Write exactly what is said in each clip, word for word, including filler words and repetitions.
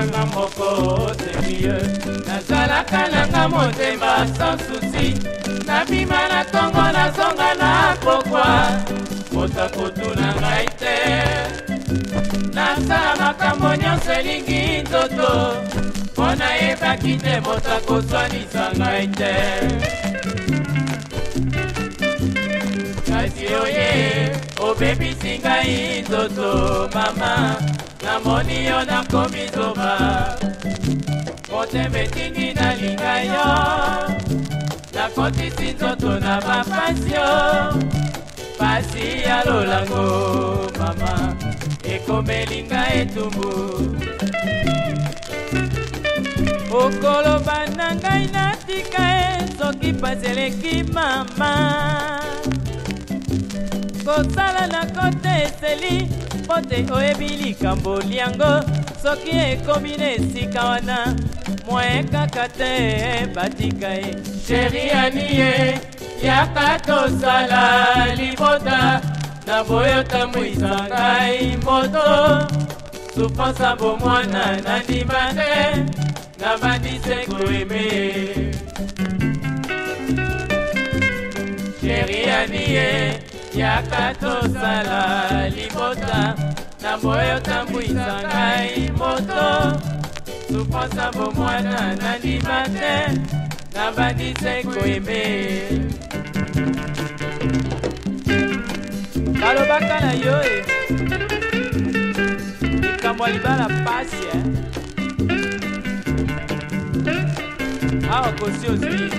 nga moko c'est mieux. Nazalaka nanga motema sans souci, nabima na tongo nazonga na pokwa, moto akotuna ngai te. Nasala makambo nyonso elingi nzoto, mpo nayebaki te moto akoswanisa ngai te. Kasi oye obebisi ngai nzoto mama, namoni yo nakomi zoba, motema etingi nalinga yo, nakotisi nzoto na bapasi yo, pasi ya lolango mama ekomeli ngai etumbu. Okoloba na ngai natika e soki pasi eleki mama, kosala na kote eseli mpo te oyebi likambo liango, soki ekomi na esika wana mwaye kaka te batika e. Sheri anie yaka tosala libota, na boyo tamwisa ngai moto, supansa bomwana nandima te, na bandise koeme. Sheri anie yaka tosala libota, na boyo tamwisa ngai moto, supansa bomwana nandima te, na bandise koeme. Balobaka na yo e likambo ya libala pasi e, awa kosi ozwi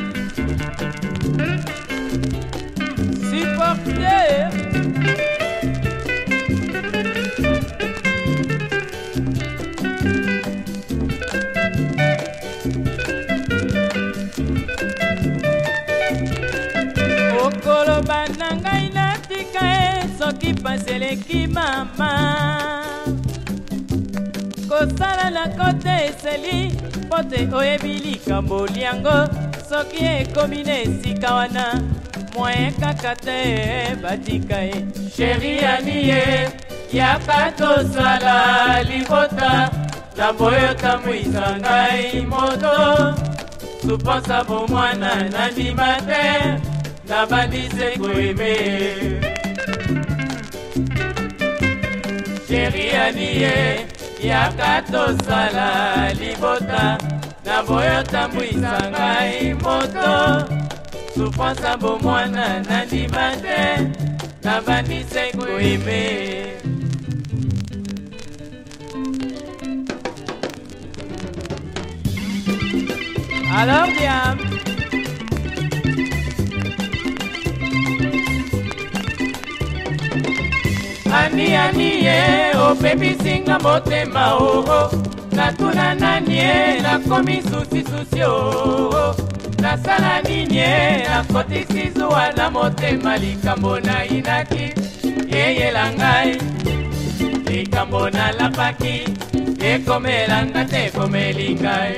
supporter. Okoloba na ngai natika e soki pasi eleki mama, kosala na kote eseli mpo te oyebi likambo liango, soki ekomi na esika wana mwaye kaka te batika e. Sheri anie yaka tosala libota, na boyo tamwisa ngai moto, supansa bomwana nandima te, na bandise koeme. Sheri anie yaka tosala libota, na boyo tamwisa ngai moto, supansa bomwana nandima te, na bandise koeme. Alors Diam, ani ani ye opebisinga motema oo, natuna nani ye nakomi susi susi oo, nasala nini ye nakotisi zuwa na motema, likambo na inaki yeyela ngai, likambo na lapaki ekomelanga te ekomeli ngai.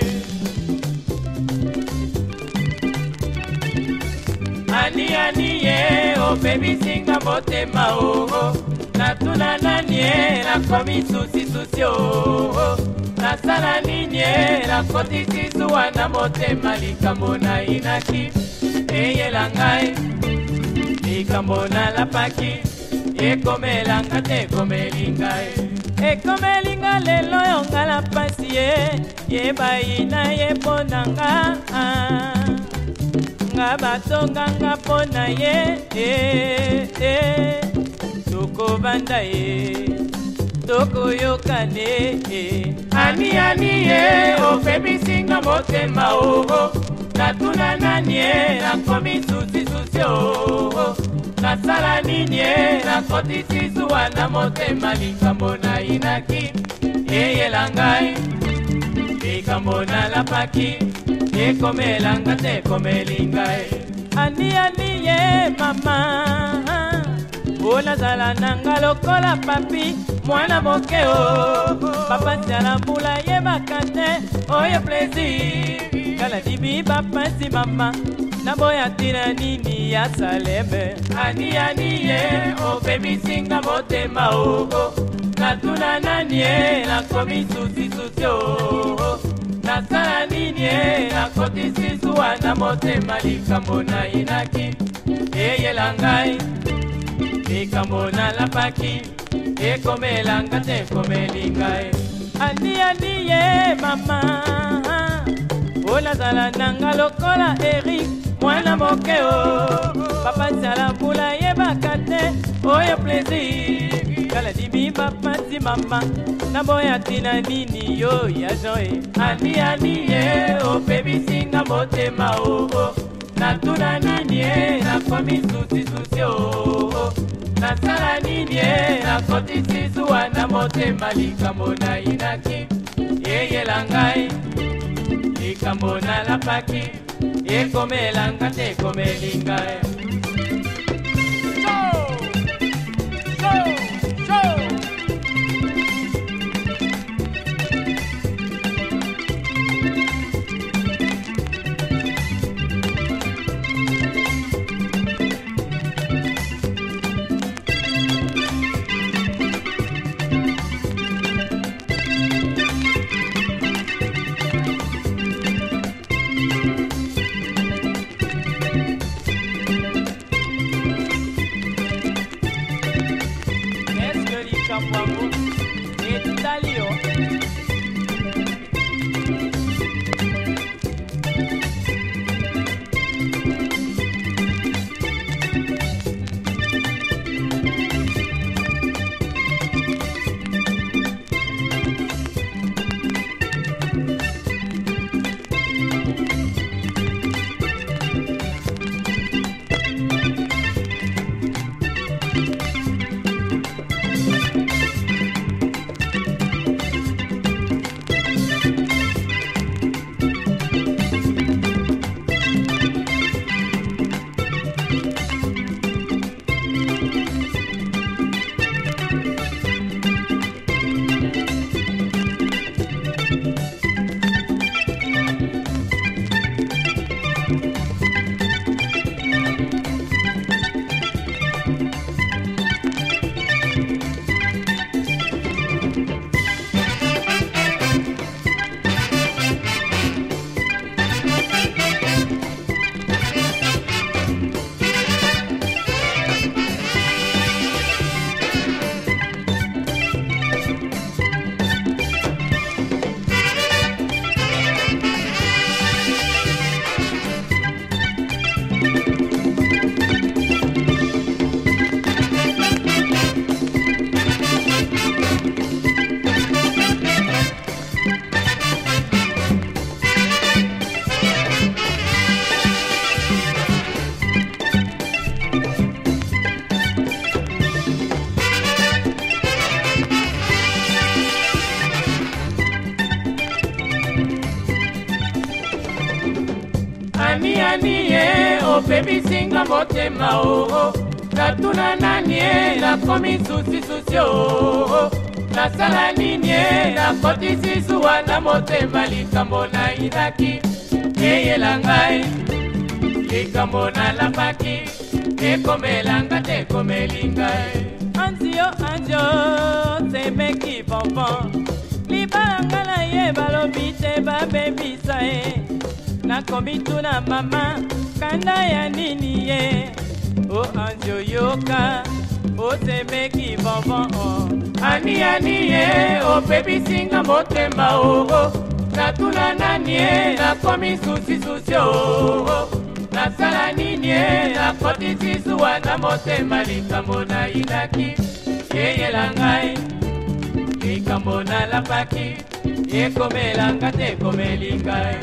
Ani ani ye opebisinga motema oo, natuna nani ye nakomi susi susi oo, nasala nini ye nakotisi zuwa na motema, likambo na inaki eyela ngai, likambo na lapaki ekomelanga te ekomeli ngai. Ekomeli nga lelo yo nga la pasi ye, yeba ina ye pona nga, nga batonga nga pona ye, eh, eh. Toko banda ye, toko yokane e. Ani ani ye opebisinga motema oo, natuna nani ye nakomi susi susi oo, nasala nini ye nakotisi zuwa na motema, likambo na inaki eyela ngai, likambo na lapaki ekomelanga te ekomeli ngai. Ani ani ye mama olazala nanga lokola papi mwana moke o, bapasi ala mbula yebaka te oyo plaisir, kala dibi bapasi mama naboya tina nini ya saleme. Ani ani ye opebisinga motema oo, natuna nani ye nakomi susi susi oo, nasala nini e nakotisi zuwa na motema likambo nayinaki eyela ngai likambo nalapaki ekomelanga te ekomeli ngai ani ani ye mama o nazala nanga lokola Eric mwana moke o papa sala mbula yebaka te oyo plaisir kala dimi papa si mama naboya tina nini yo ya joe ani ani ye opebisinga motema o natuna nini e nakomi susi susi o nasala nini e nakotisi zuwa na motema likambo nayinaki eyela ngai likambo nalapaki ekomelanga te ekomeli ngai Kamwangu etalio ani ani ye opebisinga motema o natuna nani e nakomi susi susi o nasala nini e nakotisi zuwa na motema likambo nayinaki eyela ngai likambo nalapaki ekomelanga te ekomeli ngai anzio anzio semeki bonbon libalanga na ye balobi te babebisa e nakomi tuna mama kanda ya nini ye o anzio yoka o semeki bonbon o ani ani ye opebisinga motema o natuna nani e nakomi susi susi o nasala nini e nakotisi zuwa na motema likambo nayinaki eyela ngai likambo nalapaki ekomelanga te ekomeli ngai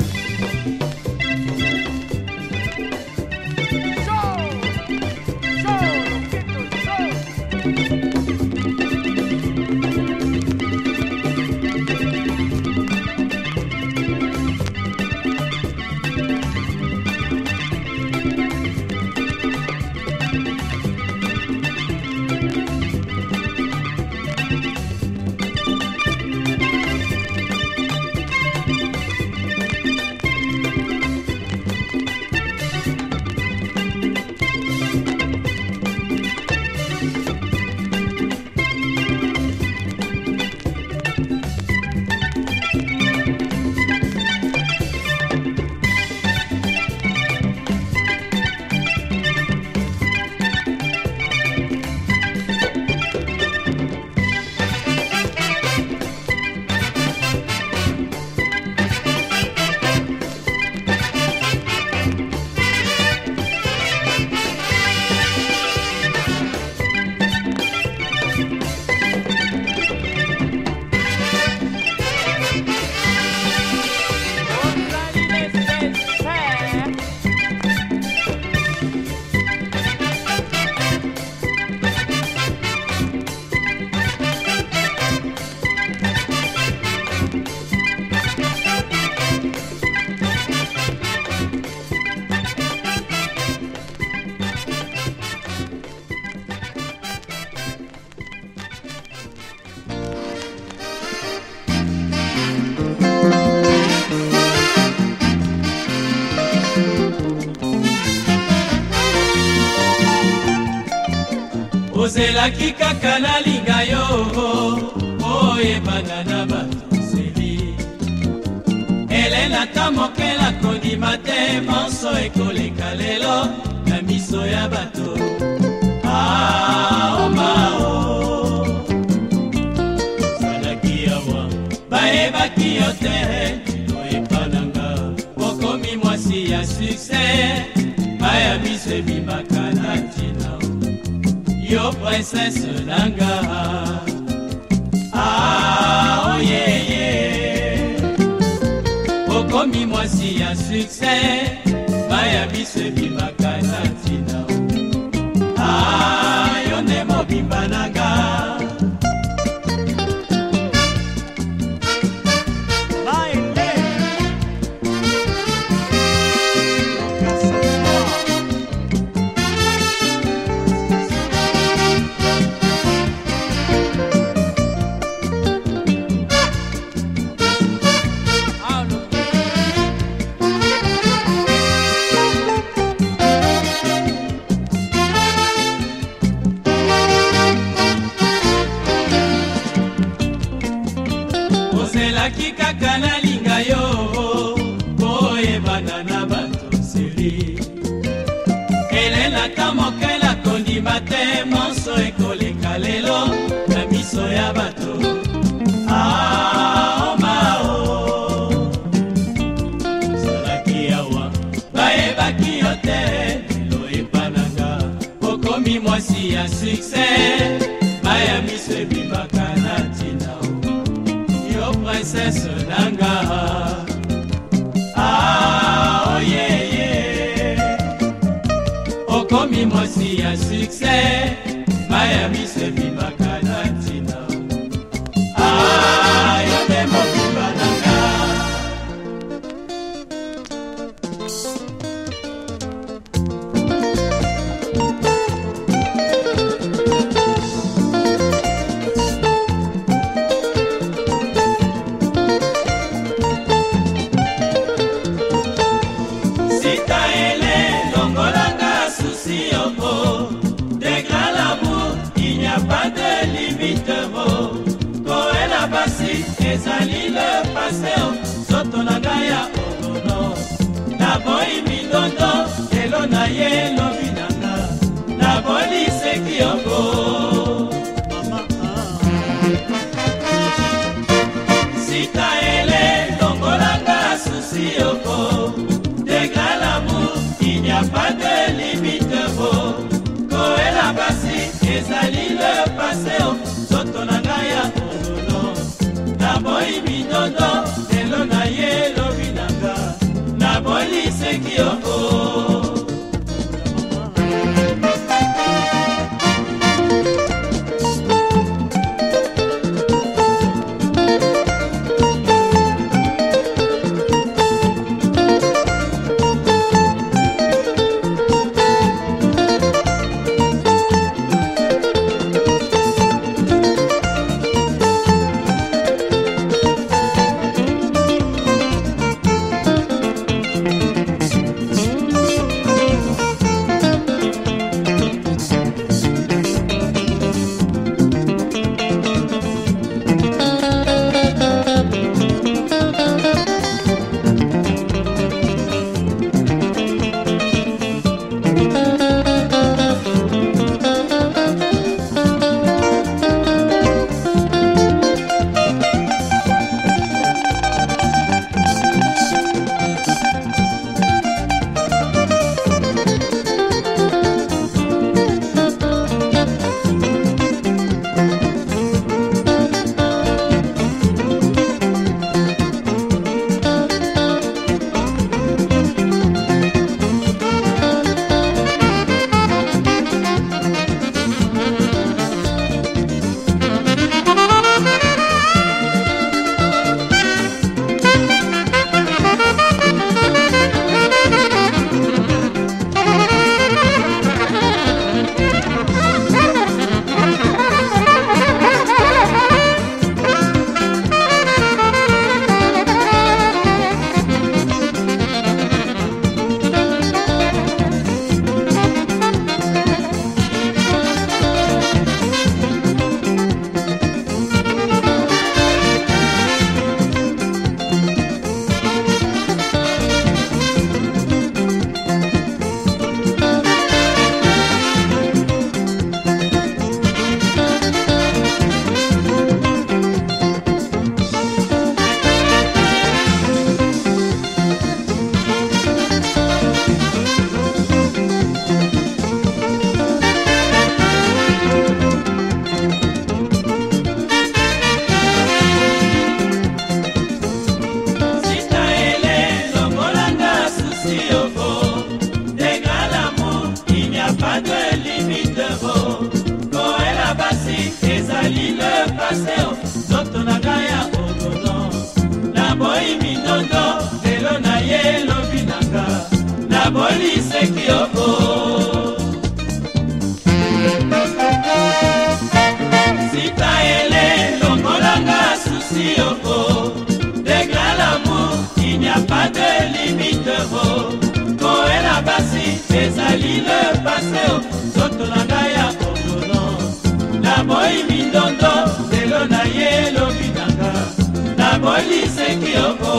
ozelaki kaka nalinga yo oyebana na bato seli elena ta moke nakondima te monso ekoleka lelo na miso ya bato aomao ozalaki awa bayebaki yo te oyepananga okomi mwasi ya sukses baya miso ebimaka na ntina yo princesse nanga ah oh yeah yeah okomi mwasi ya succès baya biso ebimaka na ntina ah yo nde mobimba nanga ozelaki kaka nalinga yo oyebana na bato seli elena ta moke nakondima te monso ekoleka lelo na miso ya bato aomao ozalaki awa bayebaki yo te lelo epananga okomi mwasi ya sukses baya miso ebimaka na ntina princesse nanga ah oh yeah yeah okomi mwasi ya succès baya miso ebimaka na ntina ah yo nde mobimba nanga ezali le paseo soto na ngai ya ogono naboyi mindondo elo na ye lobi nanga naboliseki yongo sita ele longolanga susi yoko degra l'amour il n'y a pas de limite vo koela basi ezali le paseo soto na ngai ya ogono naboyi mindondo elo na ye lobi nanga naboliseki yongo mindondo lelo na ye lobi nanga nabolise kioko sita ele longolanga susi yoko degré l'amour il n'y a pas de limite koela basi ezali le passé soto na ngai ya ordonnance naboyi mindondo lelo na ye lobi nanga nabolise kioko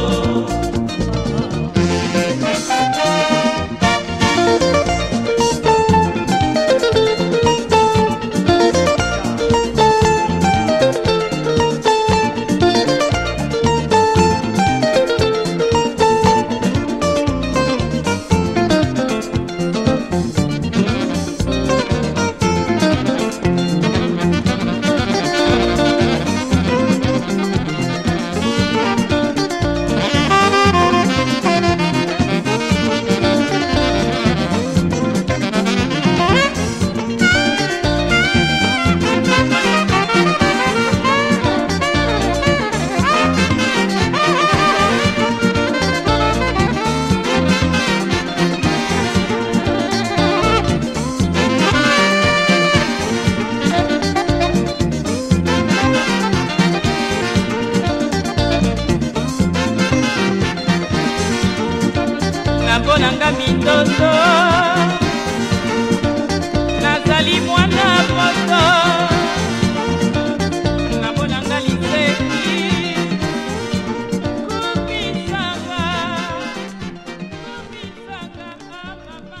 nanga mindondo nazali mwana poto nabonanga liseki kumisanga kumisanga mama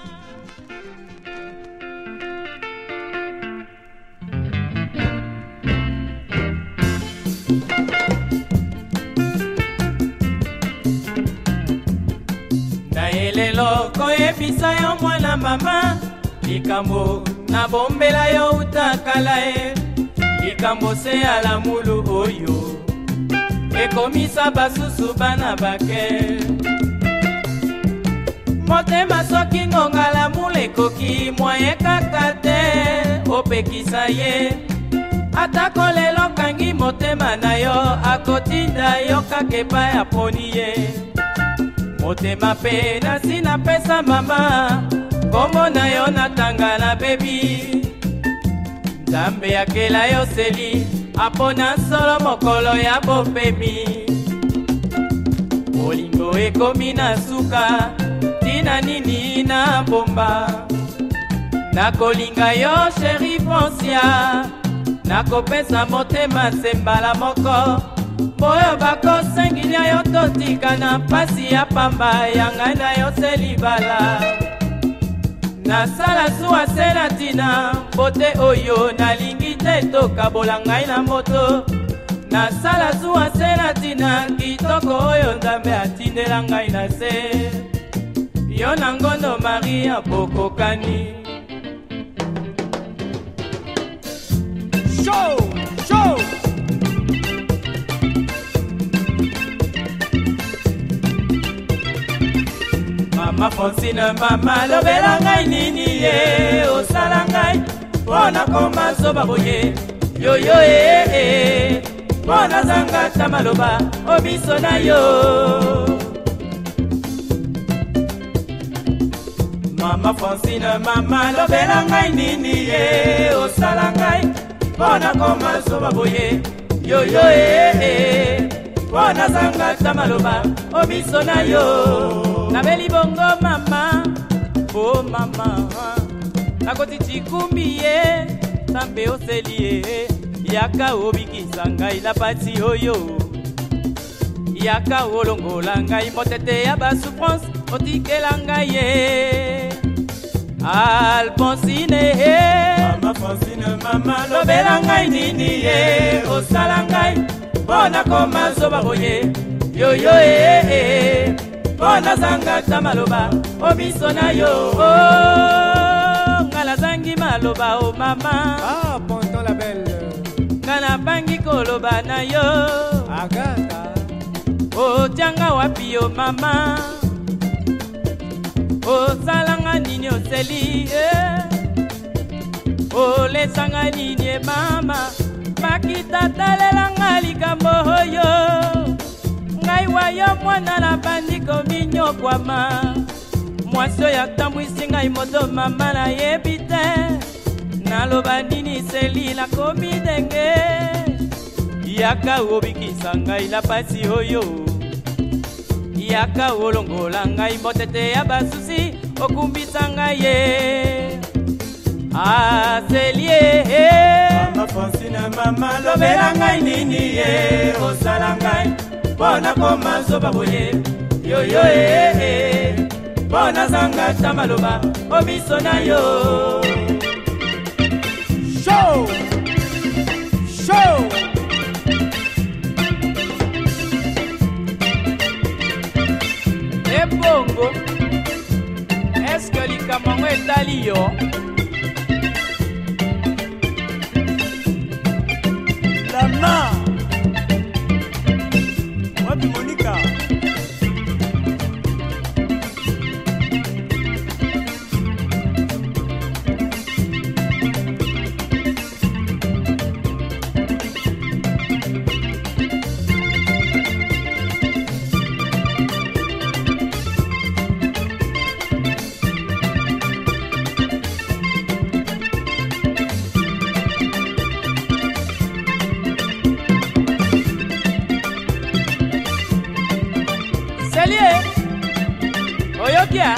lelo koyebisa yo mwana mama likambo nabombela yo utakala e likambo se ala mulu oyo ekomisa basusu bana bake motema soki ngongala mulu ekoki mwaye kaka te opekisa ye atako lelo kangi motema na yo akotinda yo kaka epai aponi ye motema pe nasi napesa mama kombo na yo natanga na bebi nzambe akela yo seli apona solo mokolo ya bopemi bolingo ekomi na suka tina nini na bomba nakolinga yo sheri Francia nakopesa motema sembala moko boyo bakosengilia yo totika na mpasi ya pamba ya ngai na yo se libala nasala zuwa se na ntina bote oyo nalingi te tokabola ngai na moto nasala zuwa se na ntina kitoko oyo nzambe atindela ngai na se yo na ngondo maria bokokani show show Mama Francine mama lobela ngai nini ye osala ngai mpona koma zoba boye yoyo ee mpona zanga ta maloba obiso na yo Mama Francine mama lobela ngai nini ye osala ngai mpona koma zoba boye yoyo ee mpona zanga ta maloba obiso na yo nabeli bongo mama oh mama nakoti tikumbi ye sambe oseli ye yaka obikisa ngai la pati oyo yaka olongola ngai motete ya basouffrance otikela ngai ye Alphonsine Mama Francine mama lobela ngai nini ye osala ngai mpona koma zoba boye yoyo ee mpona zanga ta maloba obiso na yo ngala zangi maloba o mama ah ponto la belle ngana bangi koloba na yo agata otianga wapi yo mama osalanga nini oseli olesanga nini mama makita talelanga likambo oyo ngai ngai wayo mwana na bandiko minyokwama mwasi oyo atambwisi ngai moto mama nayebi te naloba nini seli nakomi ndenge yaka obikisa ngai na pasi oyo yaka olongola ngai motete ya basusi okumbisa ngai ye aselie mama Francine mama lobela ngai nini ye osala ngai mpona koma zoba boye yoyo ee mpona zanga ta maloba omiso na yo Show! Show! ebongo eske likamango etali yo la main wapi Monica Selie oyokia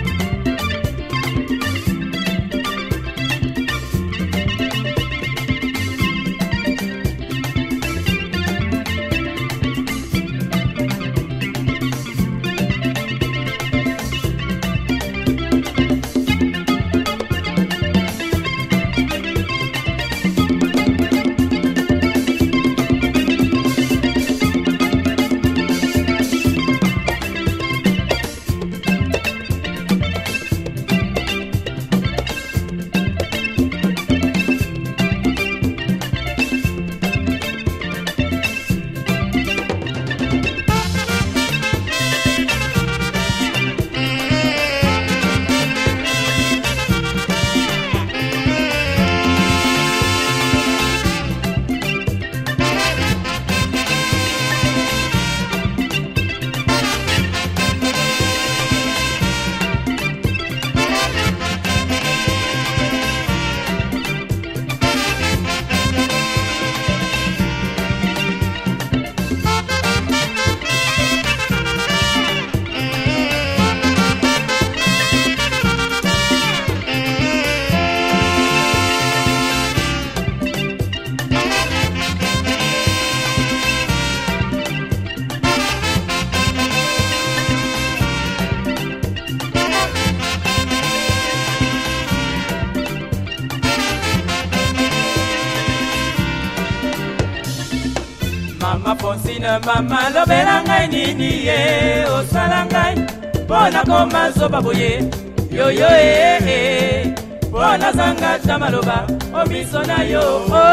mama Francine mama lobela ngai nini ye osala ngai mpona koma zoba boye yoyo ee mpona zanga ta maloba omiso na yo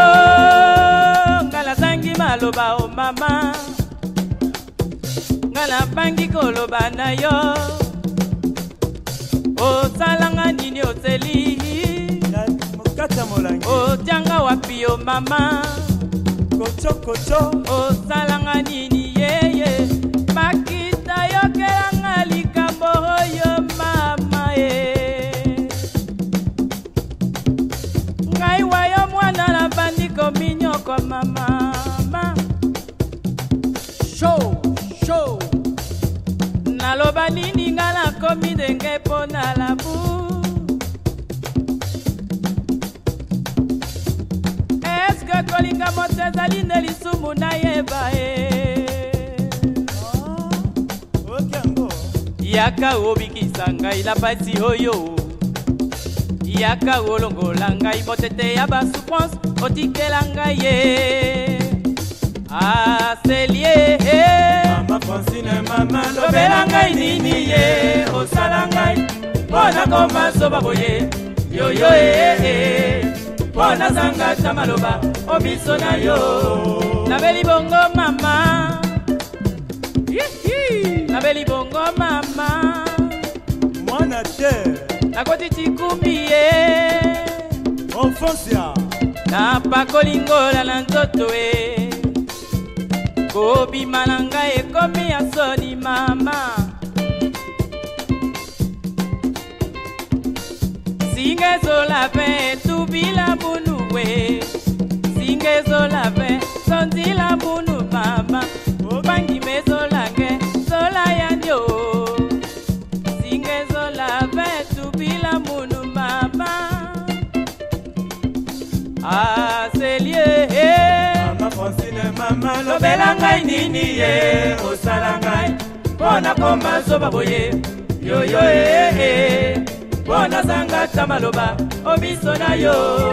ngala zangi maloba o mama ngala bangi koloba na yo osalanga nini oseli mokata molangi otianga wapi o mama kocho kocho osalanga nini yeye makita yokelanga likambo oyo mama ye ngai wayo mwana na bandiko minyoko mama Show! Show! naloba nini nga nakomi ndenge mpo na labu eske kolinga moto ezali nde lisumu nayeba e yaka obikisa ngai na pasi oyo yaka olongola ngai motete ya basouffrance otikela ngai ye aselie mama Francine mama lobela ngai nini ye osala ngai mpona koma zoba boye yoyo ee mpona zanga ta maloba omiso na yo nabeli bongo mama nabeli bongo mama mwana te nakoti tikumbi ye Alfonsia napakolingola na nzoto e kobima na ngai ekomi ya soni mama. Singe zola pe tubila bunu we, singe zola pe sonzila bunu mama. Bangi me zola nge zola yanyo, singe zola pe tubila bunu mama. Ah c'est lié. Mama Francine mama lobela ngai nini ye osala ngai pona komba zoba boye yo yo eh eh pona zanga tamaloba obiso na yo.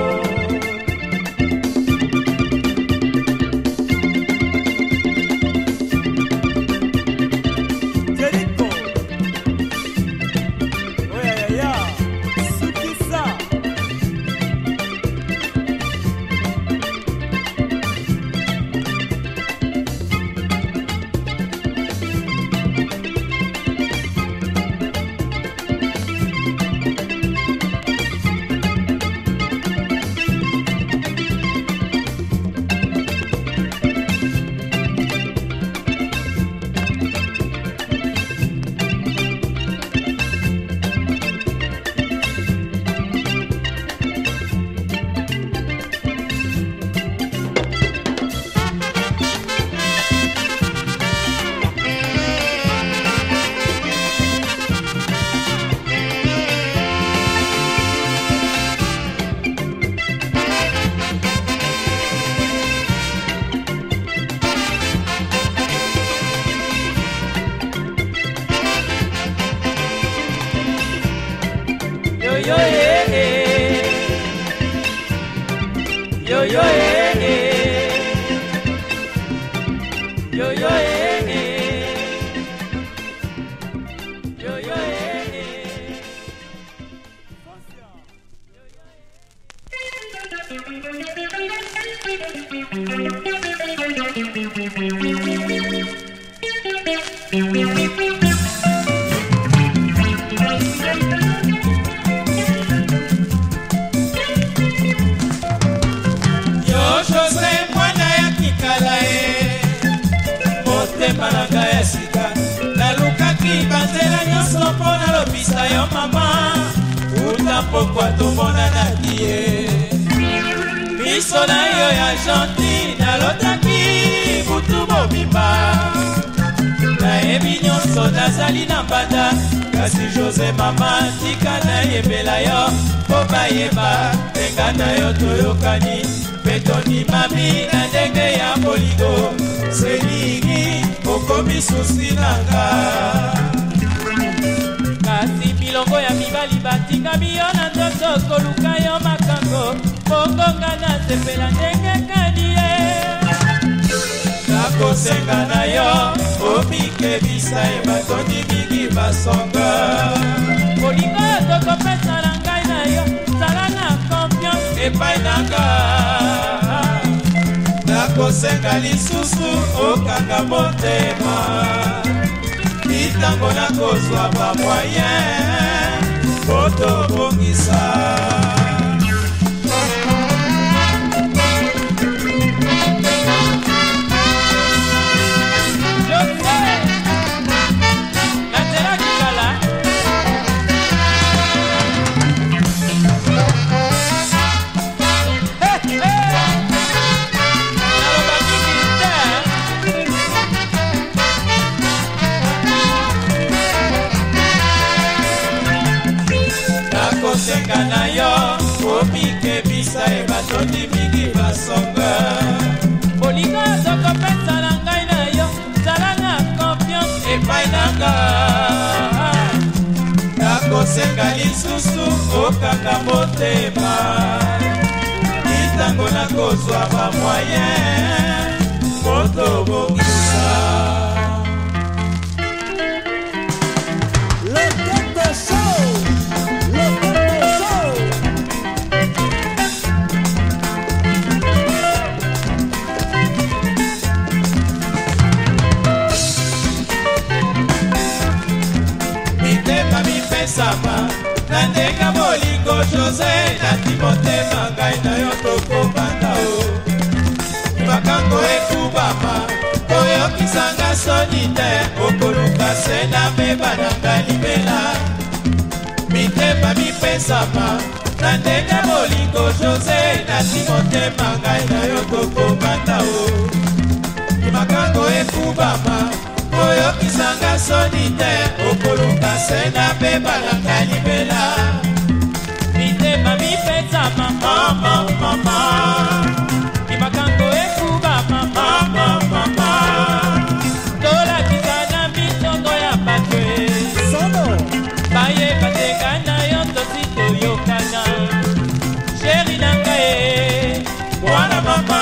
Yo yo eh eh, yo yo eh eh, yo yo eh eh, yo yo eh eh. Malanga esika nalukaki banzela nyonso mpona lobisa yo mama uta pokwa tomonanaki ye miso na yo ya gentil nalotaki butu mobimba nayebi nyonso nazali na mbanda kasi José mama tika nayebela yo mpo bayeba ndenga na yo toyokani mpe tondimami na ndenge ya bolingo selingi okomi susi nanga. Kasi bilongo ya mibali batingami yo na nzoto koluka yo makango mokonga nasepela ndenge kani ye nakosenga na yo omikebisa ye batondi mingi basonga bolingo yo tokopesa na ngai na yo zala na confiance epai nanga nakosenga lisusu okanga motema litango nakozwa bamoyen po tobongisa. Nakosenga na yo omikebisa e batondi mingi basonga bolingo tokopesa na ngai na yo zala na confiance epai nanga nakosenga lisusu okanga motema litango nakozwa bamoyen po tobongisa. Sama na ndenge bolingo José nati motema ngai na yo tokobanda o makango ekubama okokisanga soni te okoluka se na beba nanga libela mitema mipesama na ndenge bolingo José nati motema ngai na yo tokobanda o makango ekubama oyokisanga soni te okoluka se na beba nanga libela mitema mipesama mama mama makango ekubama mama mama tolakisa na mitondo ya bato baye batekana yo tosi toyokana sheri nanga ye mwana mama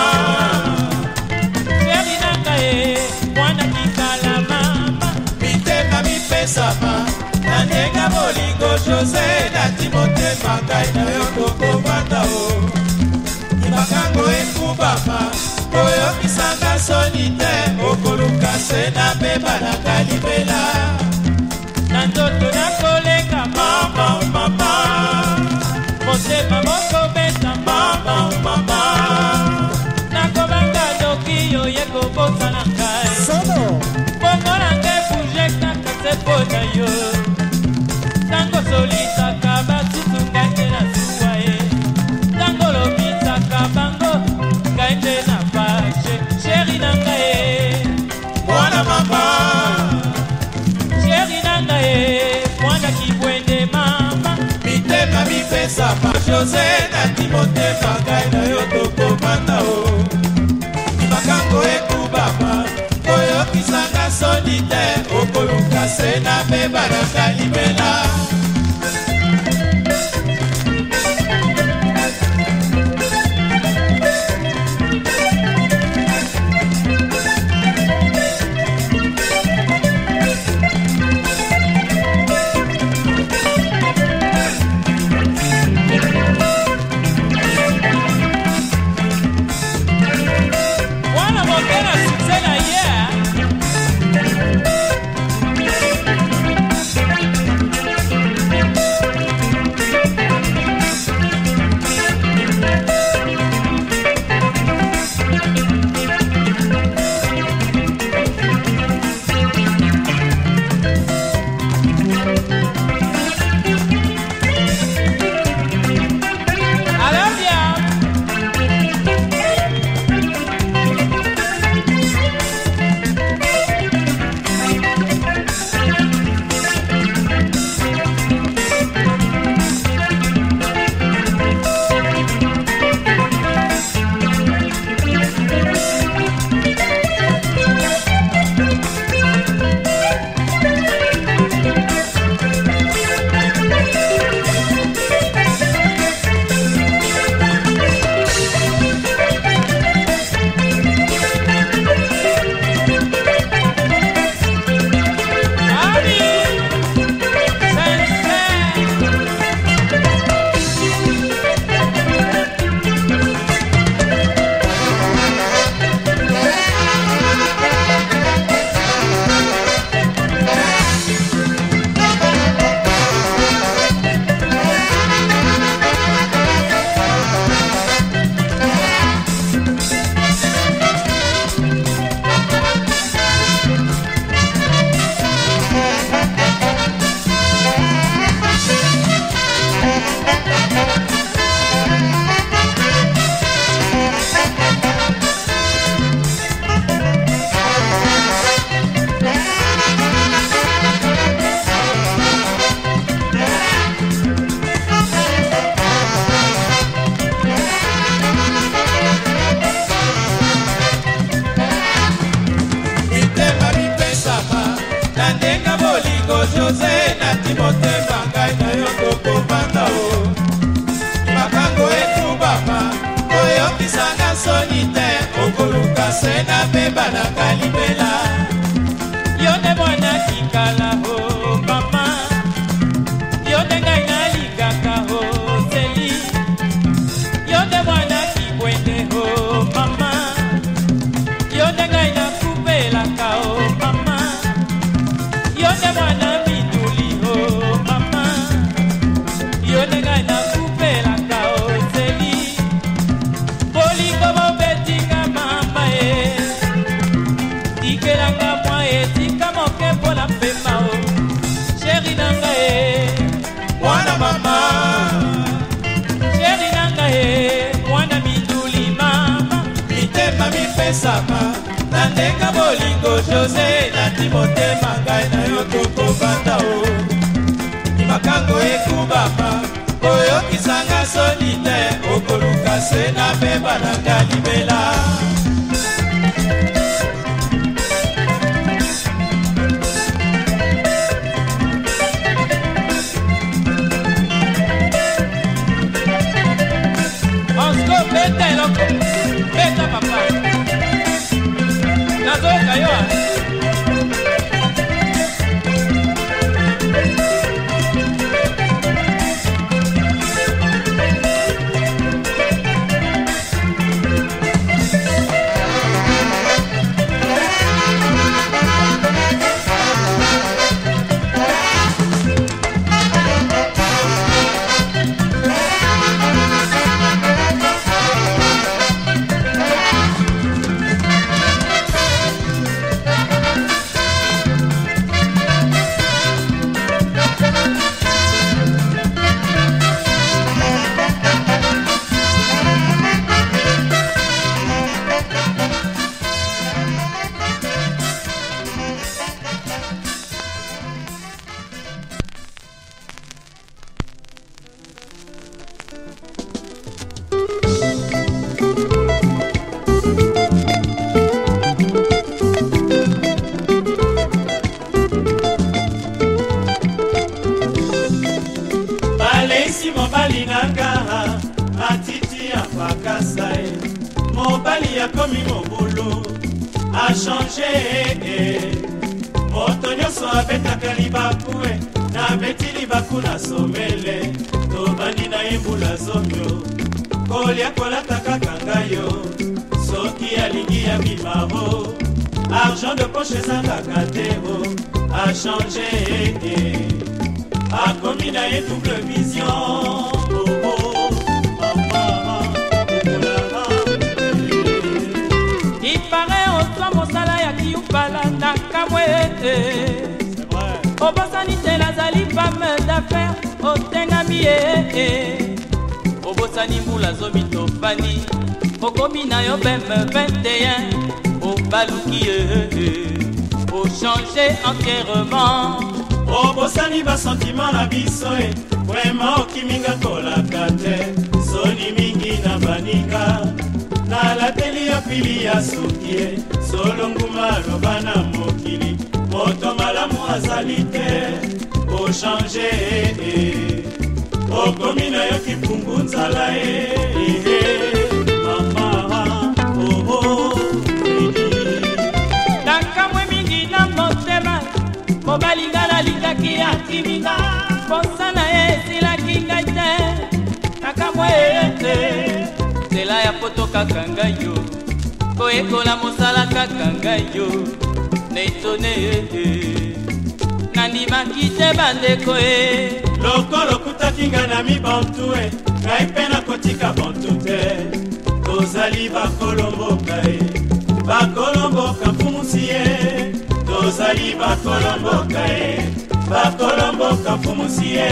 sheri nanga ye mwana kikala mama mitema mipesama na ndenga bolingo José nati motema ngai na yo tokobanda o makango ekubama oyokisanga soni te okoluka se na beba nanga libela na ndoto nakoleka mama mama motema mokobeta mama mama nakobanga doki yo ye kobosana ngai bongo na ngai projektaka se mpo na yo tango solisaka basusu ngai te na suwa ye tango lobisaka bango ngai te na fashe sheri na ngai ye mwana mama sheri na ngai ye mwana kibwende mama mitema mipesama José nati motema ngai na yo tokobanda o makango ekubama oyokisanga soni te okoluka se na beba nanga libela José nati motema ngai na yo tokobanda o makango ekubama oyokisanga soni te okoluka se na beba nanga libela yo nde mwana kikala o mama yo nde ngai nalingaka o seli yo nde mwana kibwende o mama yo nde ngai nakupelaka o mama yo nde mwana minduli o mama yo nde ngai nakupelaka o seli bolingo bobetinga mama e tikelanga opesama na ndenga bolingo José nati motema ngai na yo tokovanda o makango ekubama oyokisanga soni te okoluka se na beba na nga libela Onsko beta eloko beta papa nazoka yo mobali nanga atiti afakasa mobali akomi mobulu a changé moto nyonso abetaka libaku na beti libaku na somele tobandi na ye mbula zomio kolia kolata kaka ngai yo soki alingi ya bimaro argent de poche ezangaka te a changé akomi na ye double vision oh, oh, mama, il paraît oswa mosala ya kiupala na kamwe obosani te nazali femme d'affaires otengami ye obosani mbula zomi tofani okomi na yo beme vingt et un obaluki ye ochange entièrement obosani basentiment na biso e vraimen okiminga kolaka te soni mingi na baninga nalateli yo pili ya suki e solo nguma aloba na mokili moto malamu azali te ochange okomi na yo kipungu nzala e mama oo nakamwe mingi na motema mobalinga nalingaki akiminga posa na ye esilaki ngai te nakamwa ete nzela ya poto kaka ngai yo koyekola mosala kaka ngai yo neitone nandimaki te bandeko e lokolo okutaki ngai na mibantu e ngai mpe nakotika bantu te tozali bakolomboka e bakolomboka mpumusi ye tozali bakolomboka e bakolomboka mpumusi ye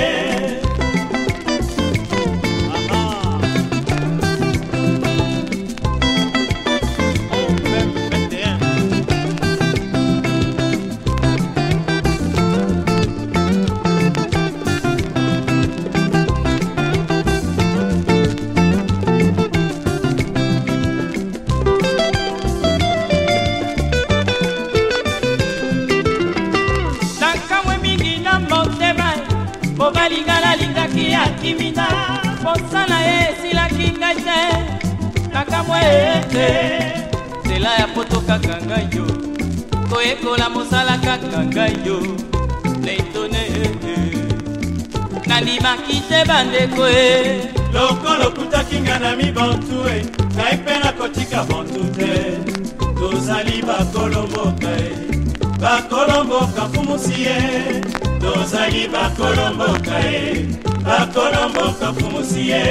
mobalinga nalingaki akimina posa na ye esilaki ngai te nakamwa ete nzela ya poto kaka ngai yo koyekola mosala kaka ngai yo neitone nandimaki te bandeko e lokolo okutaki ngai na mibantu e ngai mpe nakotika bantu te tozali bakolomboka e bakolomboka mpumusi ye tozali bakolomboka e bakolomboka mpumusi ye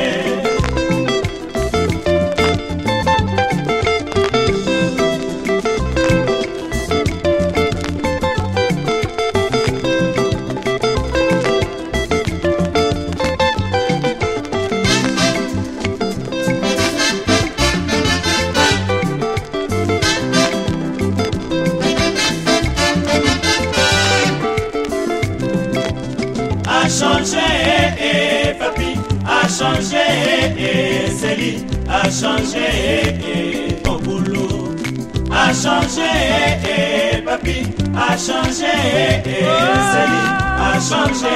a changé, eh, papi, a changé, eh, Célie, a changé, eh, mon boulot, a changé, eh, papi, a changé, eh, Célie, a changé,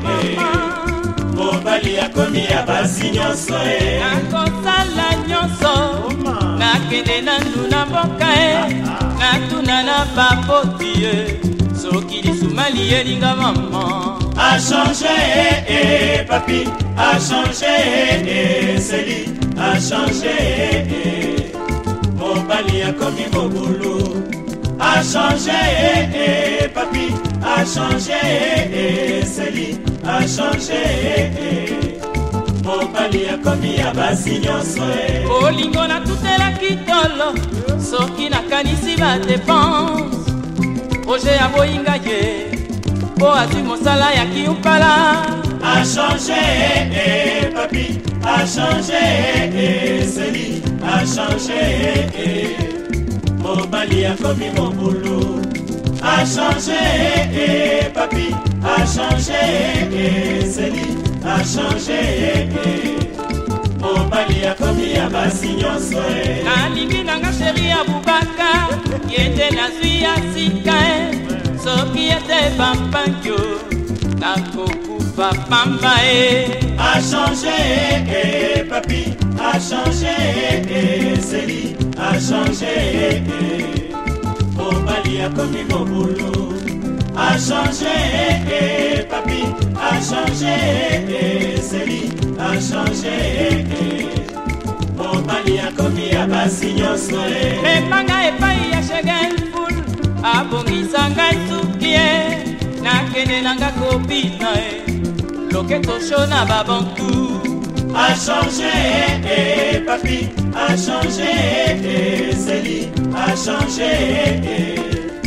eh, mobali akomi ya basi nyonso, eh, nakosala nyonso, nakende nandu na mboka, eh, natuna na baboti, eh, soki lisumali elinga mama. A changé, eh, eh, papi, a changé, eh, Célie, a changé, eh, mobali akomi mobulu. A changé, eh, eh, papi, a changé, eh, Célie, a changé, eh, mobali akomi ya basi nyonso, eh. Olingo na tutela kitolo, soki nakanisi ba dépense. Roger aboyinga ye. Po azwi mosala ya kiupala. A changé, eh, papi, a changé, eh, Célie, a changé, eh, mobali akomi mobulu. A changé, eh, papi, a changé, eh, Célie, a changé, eh, mobali akomi ya basi nyonso, eh. Nalingi nanga sheri ya bubaka, yete nazwi ya sika, eh. Soki ete pampankyo, nakokupa pamba, eh. A changé, eh, papi, a changé, eh, Célie, a changé, eh, mobali akomi mobulu. A changé, eh, papi, a changé, eh, Célie, a changé, eh, mobali akomi ya basi nyonso, eh. Mepanga epai ya Shegenful, abongisa ngai suki, eh. Nakende nanga kobina, eh. Loketo shona babantu. A changé, eh, papi, a changé, eh, Célie, a changé, eh,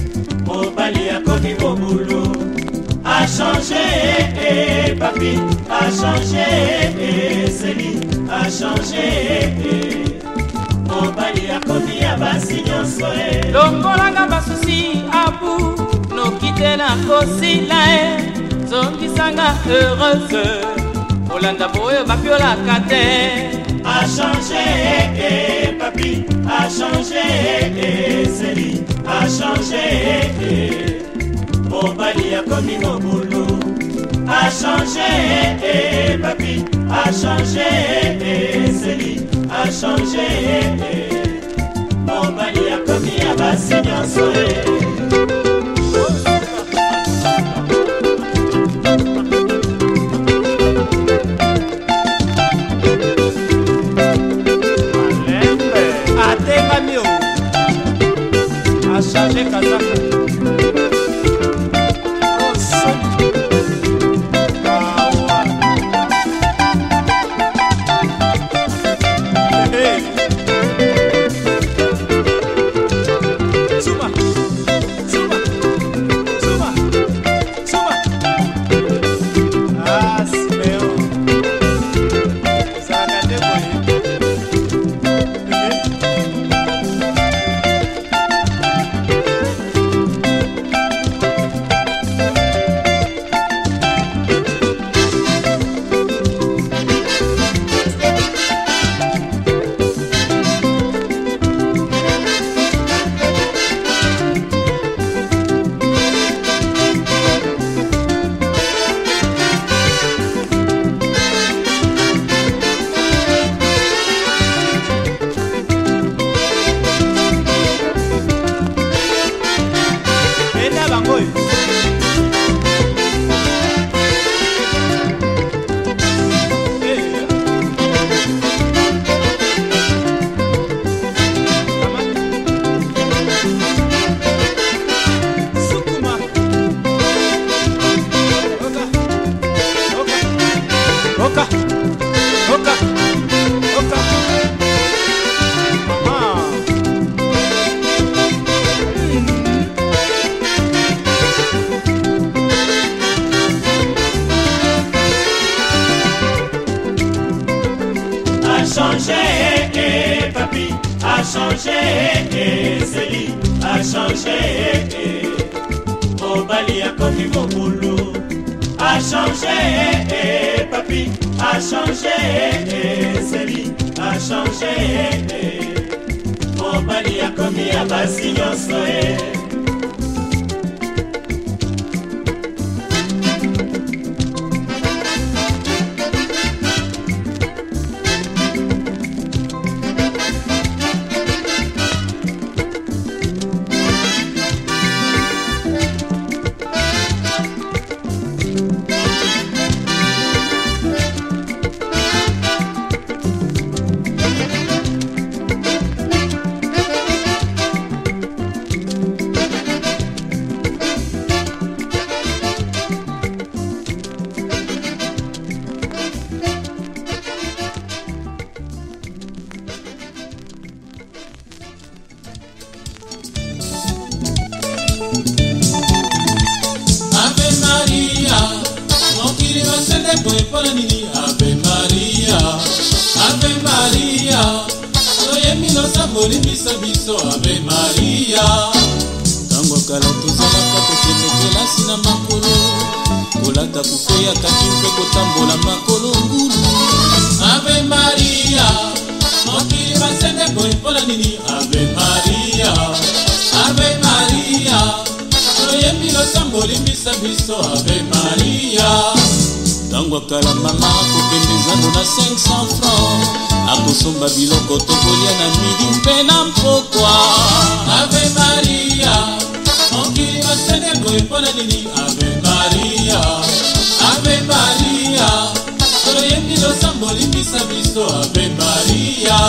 mobali akomi mobulu. A changé, eh, papi, a changé, eh, Célie, a changé, eh, mobali akomi ya basi nyonso, eh. Longolanga basusi abu, nokite na kosila, eh. Zongisanga heureuse, olanda boyo bapiolaka te. A changé, eh, papi, a changé, eh, Célie, a changé, eh, mobali akomi mobulu. A changé, eh, papi, a changé, eh, Célie, a changé, eh, mobali akomi ya basi nyonso, eh. Changer Kazaka. Oh, son. Kawa. Hey. Zuma. Zuma. Zuma. Zuma. Ah, Simeo. Zana deboye. Oka, oka, oka. Mama. A changé, eh, papi, a changé, eh, Célie, a changé, eh, mobali akomi mobulu. a changé, eh, papi, a changé, eh, Céline, a changé, eh, mobali a komi a basi nyonso, eh. Ave Maria, Ave Maria, soyemi losambo limbisa biso Ave Maria. Tango kala tozalaka kokende kelasi na makolo, kolata kukwea kaki mpe kotambola makolo ngulu. Ave Maria, mokili basende boye mpona nini Ave Maria, Ave Maria, soyemi losambo limbisa biso Ave Maria. Tango kala mama kokende zando na cinq cents francs, akosomba biloko tokolia na midi mpe na mpokwa. Ave Maria, mokili basende boye mpona nini Ave Maria, Ave Maria, soyembi losambo limbisa biso Ave Maria.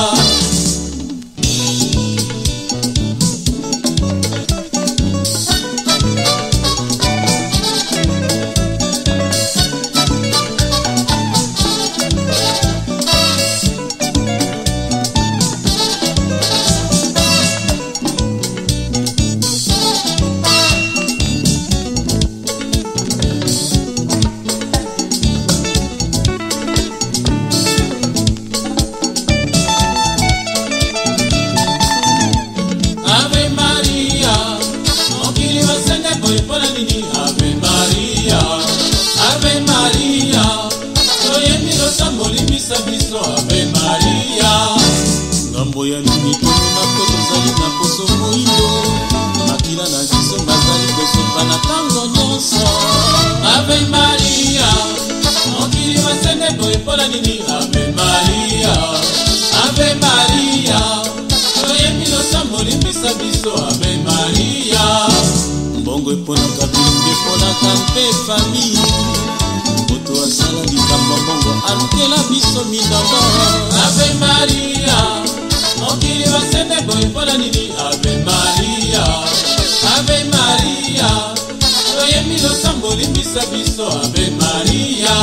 Ave Maria, ngambo ya nini tuna koto zali na poso moindo, makila na biso bazali kosopa na tango nyonso. Ave Maria, mokili basende boye mpona nini Ave Maria, Ave Maria, soyembi losambo limbisa biso Ave Maria. Mbongo eponaka bilenge eponaka mpe famille, moto asala likambo mbongo alukela biso mindondo. Ave Maria, mokili basende boye mpona nini Ave Maria, Ave Maria, soyembi losambo limbisa biso Ave Maria.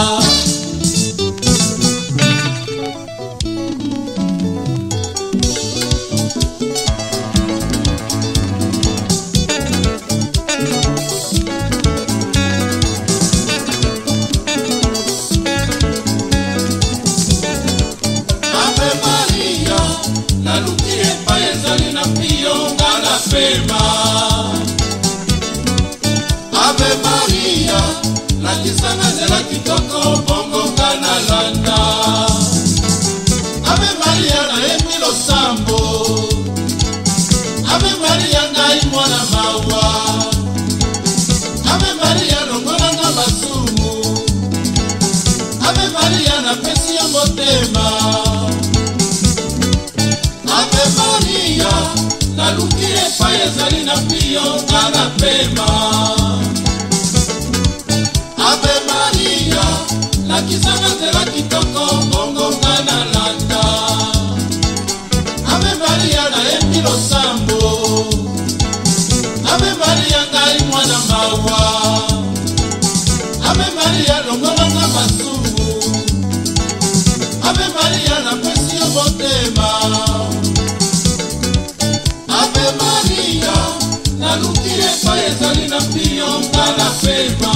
Ave Maria, la kisanga zela kitoko bongo kana landa. Ave Maria na emi losambo, Ave Maria ngai mwana mawa, Ave Maria longola na masumu, Ave Maria na pesi ya motema. Ave Maria, na lukile pa ezali na pio kana pema. Ave Maria, la kisanga zela kitoko bongo kana landa. Ave Maria na emi losambo, Ave Maria ngai mwana mawa, Ave Maria longola na masumu, Ave Maria na pesi ya motema. Ave Maria, na lukile pa ezali na pio kana pema.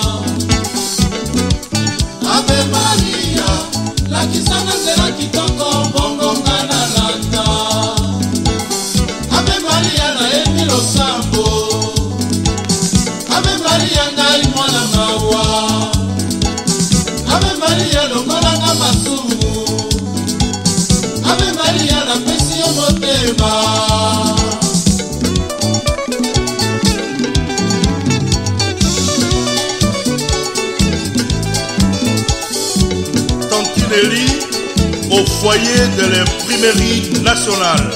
Ave Maria, la kisanga zela kitoko bongo ngana landa. Ave Maria na emi losambo, Ave Maria ngai mwana mawa, motema. Tantinelli au foyer de l'imprimerie nationale.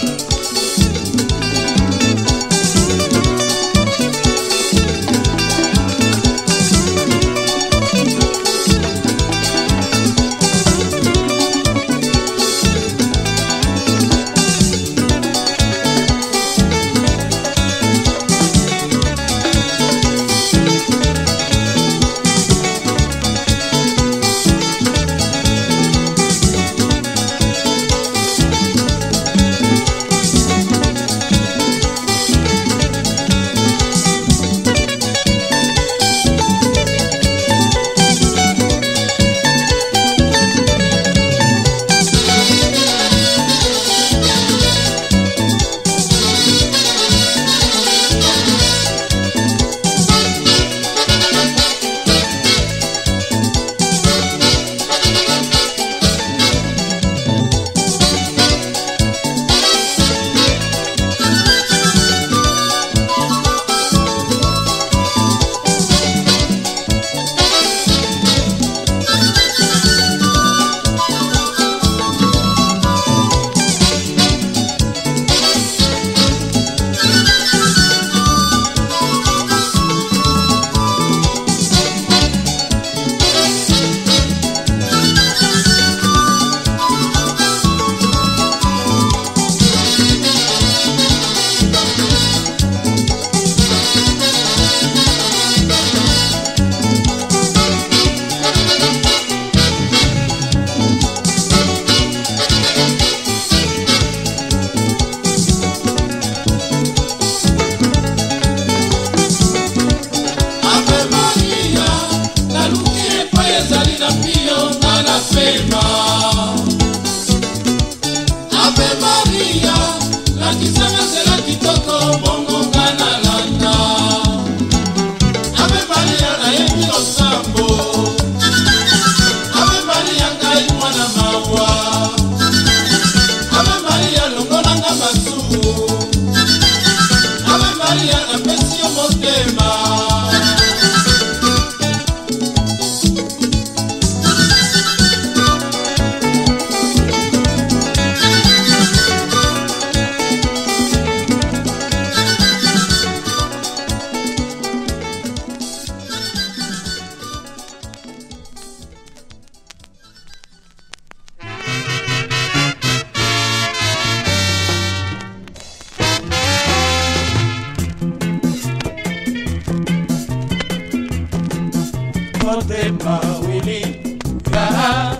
Motema wili kaha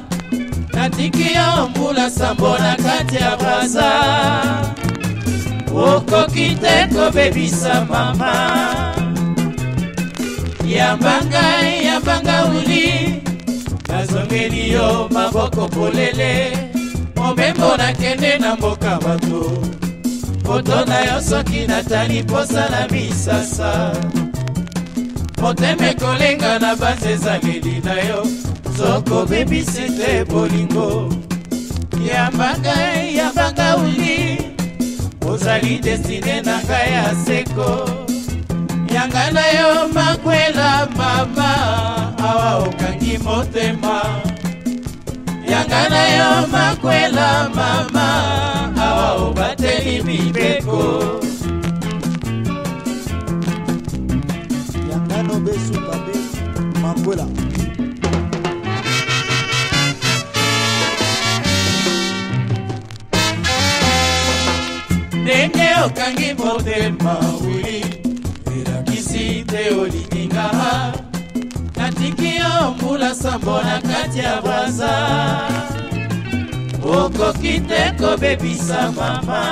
natiki ya mbula sambona kati ya braza okoki te kobebisa mama yambanga yambanga wili nazongeli yo maboko polele mobembo nakende na mboka bato foto na yo soki natali posa na misasa motema ekolenga na banzezaleli na yo soko bebisi te bolingo yambanga yambanga uli ozali destine na ngai ya seko yanga na yo makwela mama awa okangi motema yanga na yo makwela mama awa obateli mibeko Yangano besu kabe makwela ndenge okangi motema wili elakisi te olininga natiki yo mbula sambona kati ya braza okoki te kobebisa mama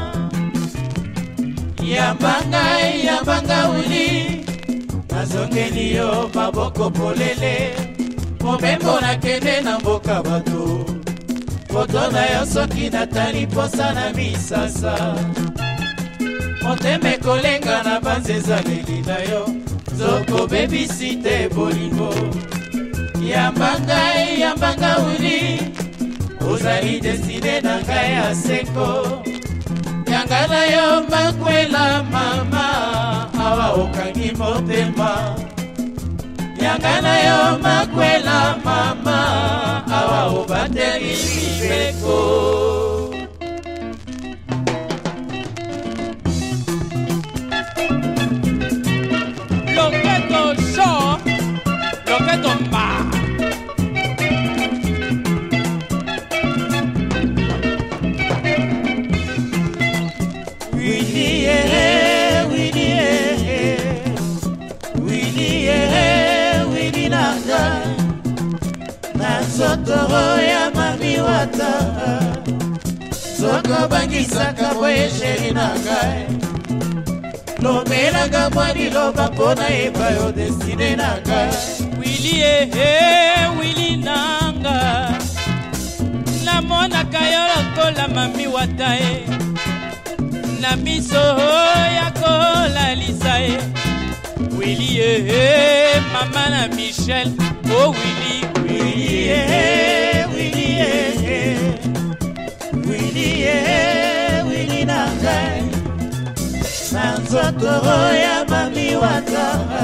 yambanga yambanga wili nazongeli yo maboko polele mobembo nakende na mboka bato foto na yo soki natali posa na misasa motema ekolenga na banzezaleli na yo zoko bebisi te bolingo yambanga yambanga wili ozali destine na ngai ya seko yanga na yo makwela mama awa okangi motema yanga na yo makwela mama awa obateli mibeko Loketo show Loketo mba Willy eh Willy eh Willy eh Willy nanga na sotoro ya mami wata soko bangisaka boye sheri nanga lobelanga mwani loba mpona eba yo destine nanga Willy eh Willy nanga namonaka yo lokola mami wata e na miso ya kolalisa e Willy eh mama na Michel oh Willy Willy eh Willy eh Willy eh Willy nanga na nzotoro ya mami wata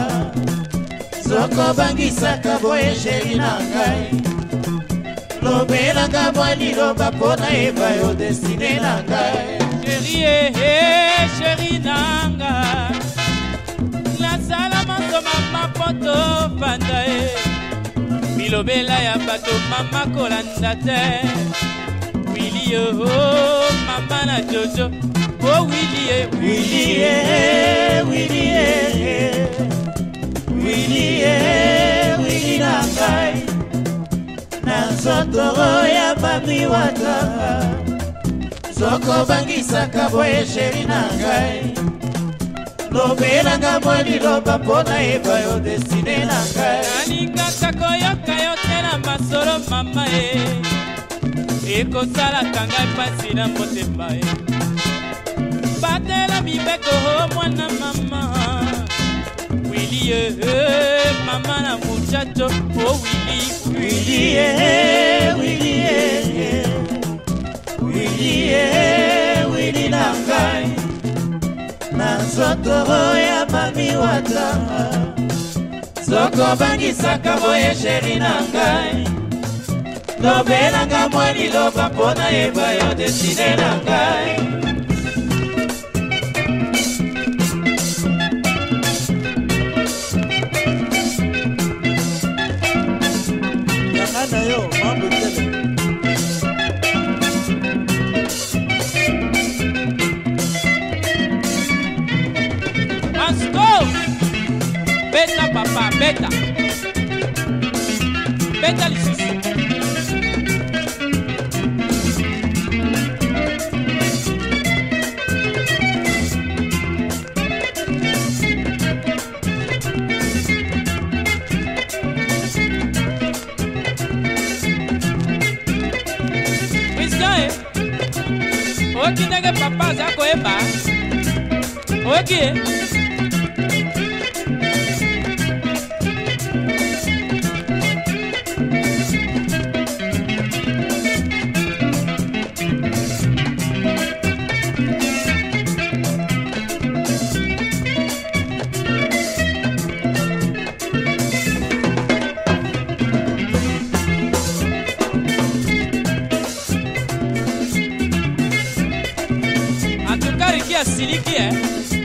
soko bangisaka boye sheri nanga lobelanga mwani loba mpona eba yo destine nanga Chérie, eh, chérie nanga nasala maso mama poto fanda e bilobela ya bato mama kolanda te Willy oh mama na Jojo oh Willy eh Willy eh Willy eh Willy eh Willy nanga na nzotoro ya mami wata soko bangisaka boye sheri nangai lobelanga mwani loba mpona eba yo destine nangai nalingaka koyoka yo te na masolo mama e ekosalaka ngai mpasi na motema e batela mibeko mwana mama Willy eh mama na muchacho oh Willy Willy eh Willy eh Willy eh Willy nangai na nzotoro ya mami wata soko bangisaka boye sheri nangai lobelanga mwani loba mpona eba yo destine nangai yanga na yo mambo tele Beta papa, beta Beta lisusu Wisdom Oki nege papa zako eba Oki Siliki eh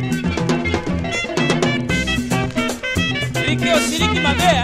Riki o siliki mabea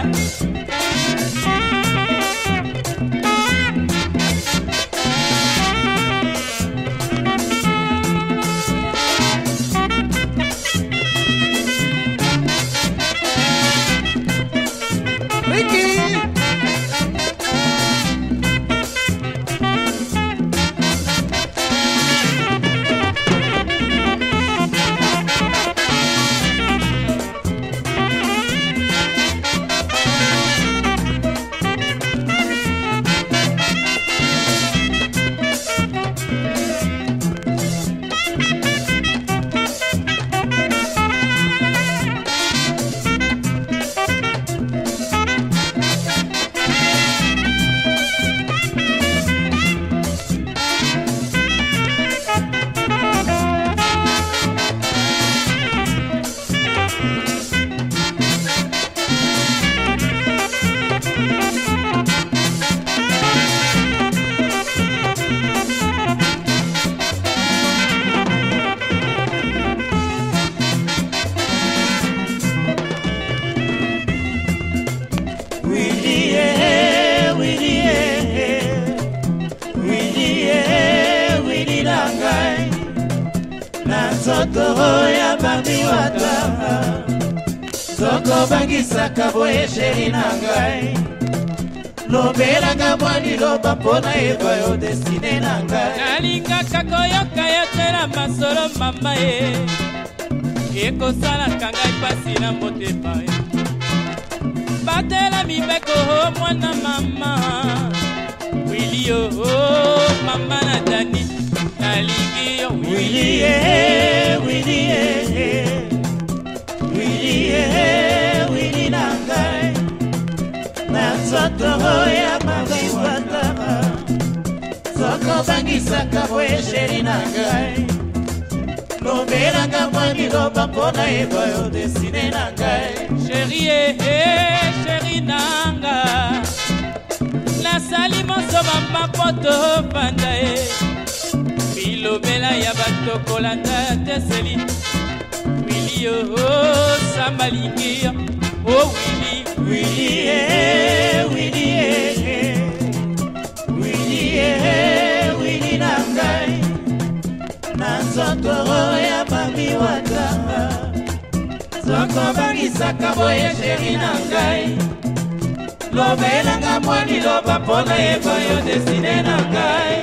nzoto ya bamiwata soko bangisaka boye sheri na ngai lobelanga mwani loba mpona eva yo destine na ngai nalingaka koyoka yo te na masolo mama ye ekosalaka ngai pasi na motema ye batela mibeko mwana mama wili yo mama na dani nalingi yo wili ye wili ye wili ye wili na ngai na nzoto ya mamiwata soko bangisaka boye sheri na ngai lobelanga mwani loba mpona eva yo desine na ngai sheri ye sheri nanga nasali mosoba mapoto panda ye bilobela ya bato kolanda teseli wili yo samalingi yo o wili wili ye wili ye wili ye wili na ngai na nzoto ya mamiwata soko bangisaka boye sheri na ngai lobelanga mwani loba mpona eva yo desine na ngai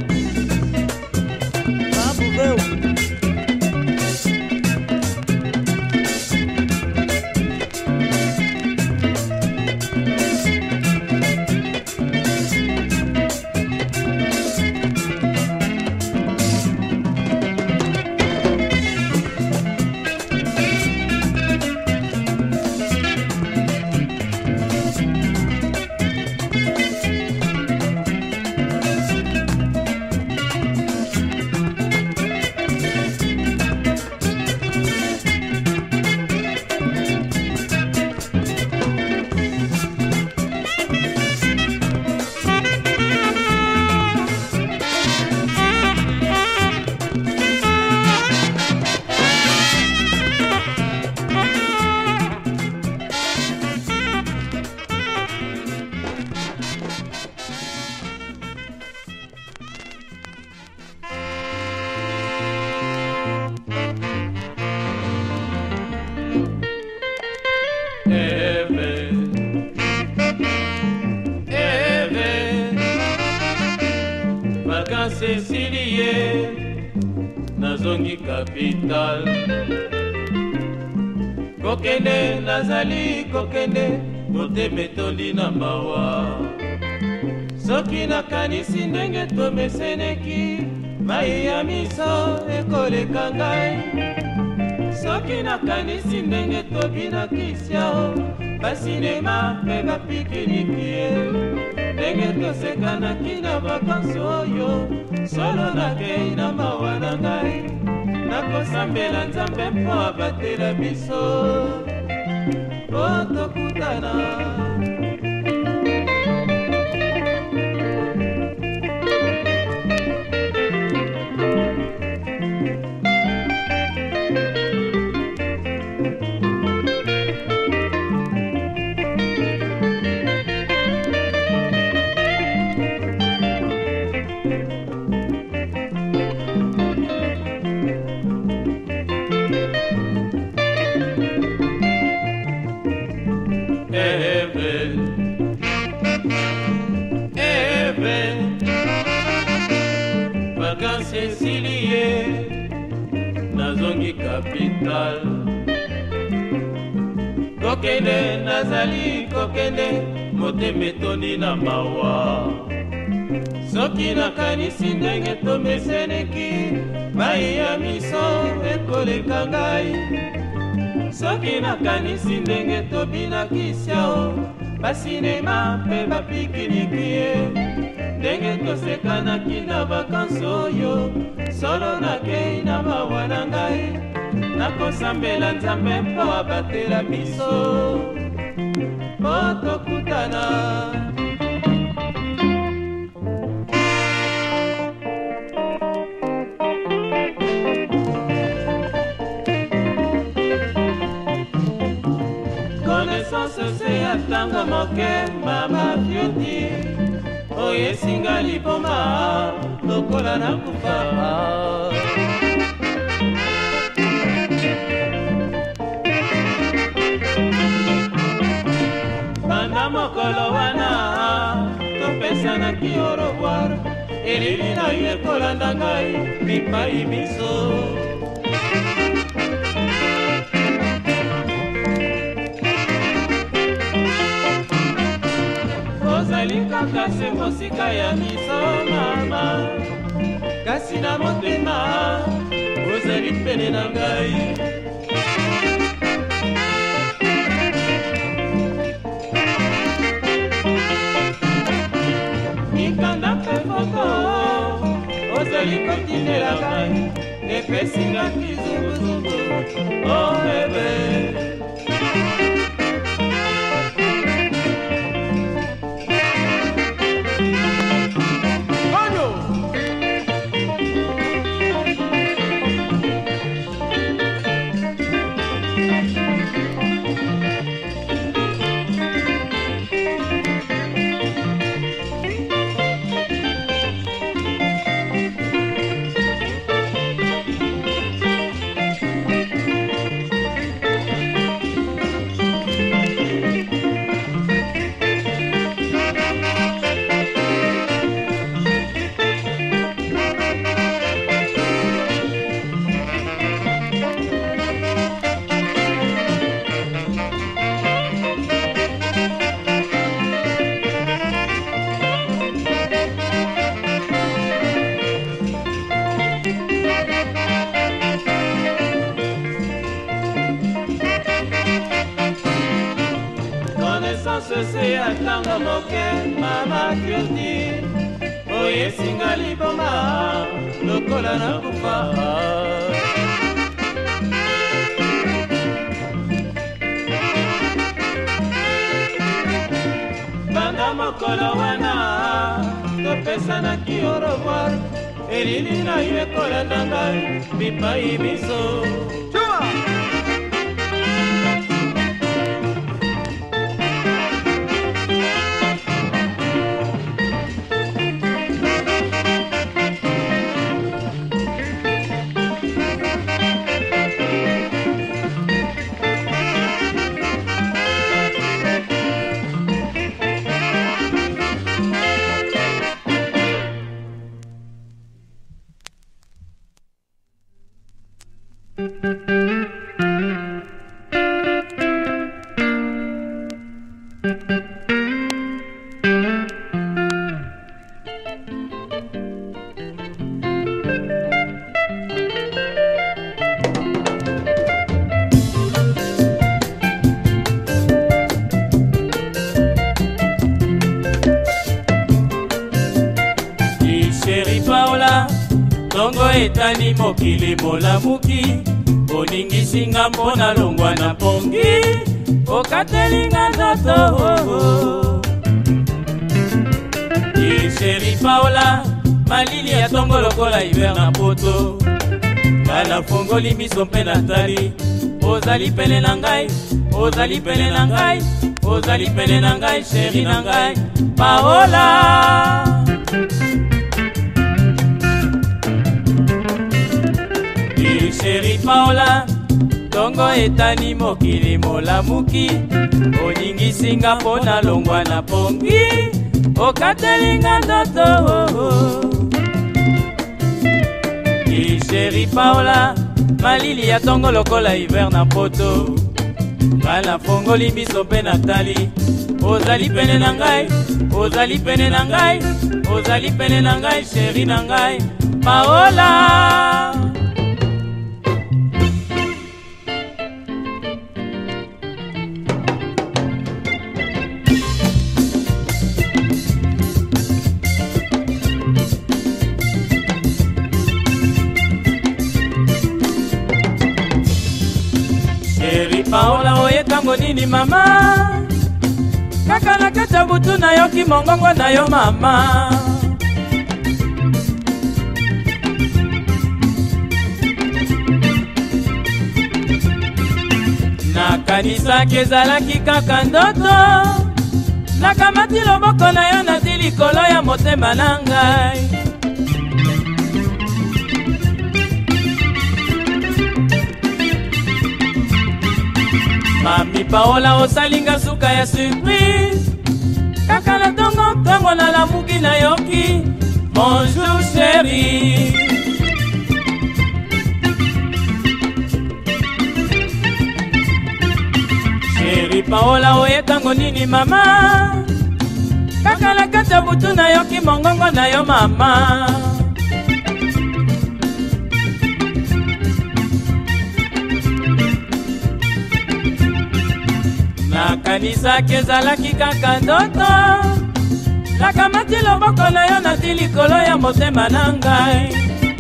nazongi capital kokende nazali kokende motema etondi na mawa soki nakanisi ndenge tomeseneki mai ya miso ekoleka ngai soki nakanisi ndenge tobinakisiao basinema mpe bapikiniki ndenge tosekanaki na vakansi oyo solo nakei na mawa na ngai nakosambela nzambe mpo abatela biso po tokutana capital kokende nazali kokende motema etondi na mawa soki nakanisi ndenge tomeseneki mai ya miso ekoleka ngai soki nakanisi ndenge tobinakisiao basinema mpe bapikiniki ndenge tosekanaki na vakansi oyo solo nakei na mawa na ngai nakosambela nzambe mpo abatela biso po tokutana connaissance se ya ntango moke mama fioti oyo esinga liboma lokola nakufa mokolo wana topesanaki au revoir elili na yo ekolanda ngai bipai biso ozali kaka se mosika ya miso mama kasi na motema ozali pene na ngai mikanda mpe foto ozali kotindela ngai epesinga kizunguzungu oh bebe se atanga moke mama kyoti oyesinga liboma lokola na kufa banda mokolo wana topesanaki au revoir elili na yo ekolanda ngai bipai biso Tongo etani mokili molamuki oningisinga mpona longwa na pongi okatelinga ndoto Isheri Paola malili ya tongo lokola hiver na poto Ngana fongoli miso mpe natali ozali pene na ngai ozali pene na ngai ozali pene na ngai sheri na ngai Paola Isheri Paola tongo etani mokili molamuki oningisinga mpona longwa na pongi okatelinga ndoto Isheri Paola malili ya tongo lokola hiver na poto Ngana fongoli miso mpe natali ozali pene na ngai ozali pene na ngai ozali pene na ngai sheri na ngai Paola Paola oyekango nini mama kaka na kati ya butu na yo kimongongo na yo mama nakanisaki ezalaki kaka ndoto nakamati loboko na yo nati likolo ya motema na ngai Mami Paola osalinga suka ya surprise chérie. Chérie Paola oyekango nini mama? Kaka na kati ya butu nayoki mongongo na yo mama. Nakanisaki ezalaki kaka ndoto, nakamati loboko na yo nati likolo ya motema na ngai.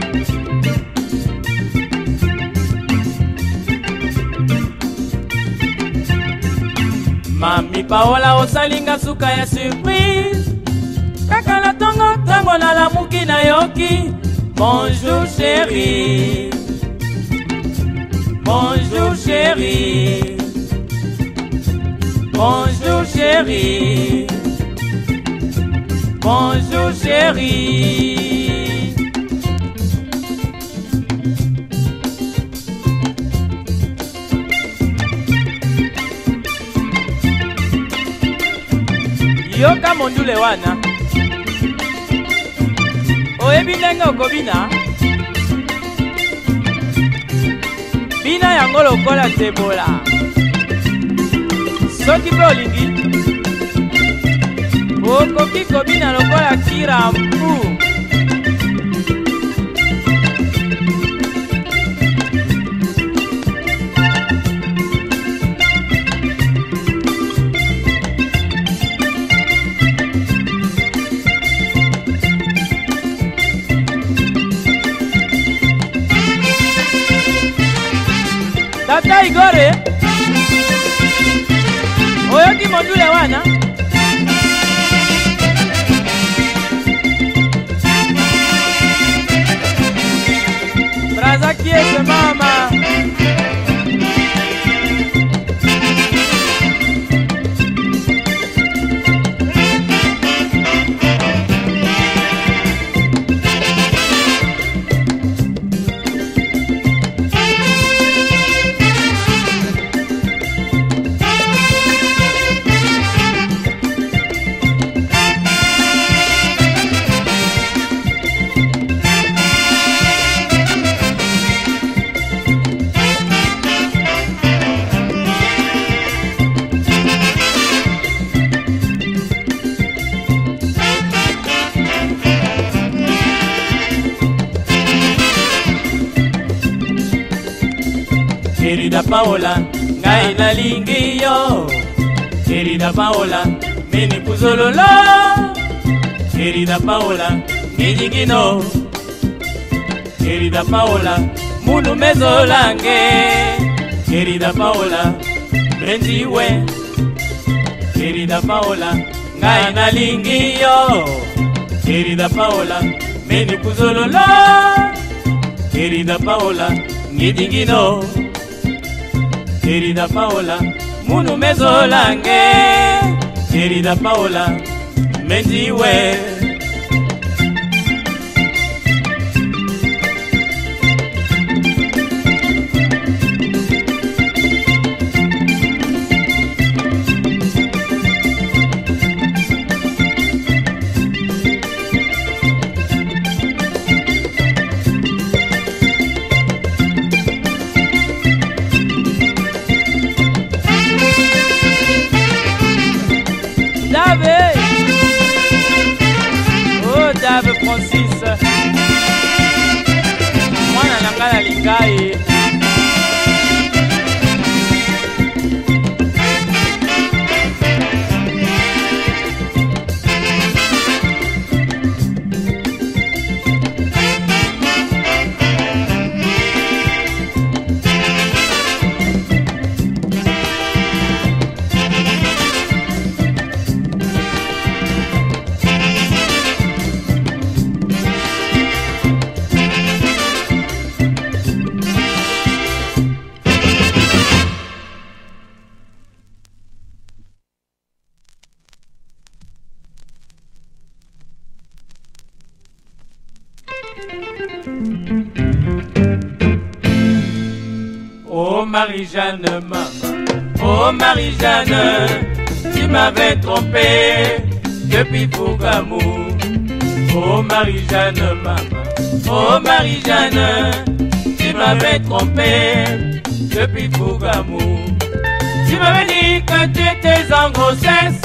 Mami Paola osalinga suka ya surprise, kaka na tongo tango na lamuki na yoki. Bonjour chérie, bonjour chérie, bonjour chérie, bonjour chérie. Yoka mondule wana oyebi ndenge okobina bina yango lokola tebola. Soki mpe olingi okoki kobina lokola kirambu. Tata Igore oyoki mondule wana braza kiese mama. Querida Paola, ngai nalingi yo. Querida Paola, meni kuzololo. Querida Paola, ngijigino. Querida Paola, munu mezolange. Querida Paola, benjiwe. Querida Paola, ngai nalingi yo. Querida Paola, meni kuzololo. Querida Paola, ngijigino. Querida Paola, munu mezolange. Querida Paola, menjiwe. Dave, oh Dave Francis, mwana nanga na lingai. Oh Marie-Jeanne, maman, oh Marie-Jeanne, tu m'avais trompé depuis Fougamou. Oh Marie-Jeanne, maman, Oh Marie-Jeanne, tu m'avais trompé depuis Fougamou. Tu m'avais dit que tu étais en grossesse,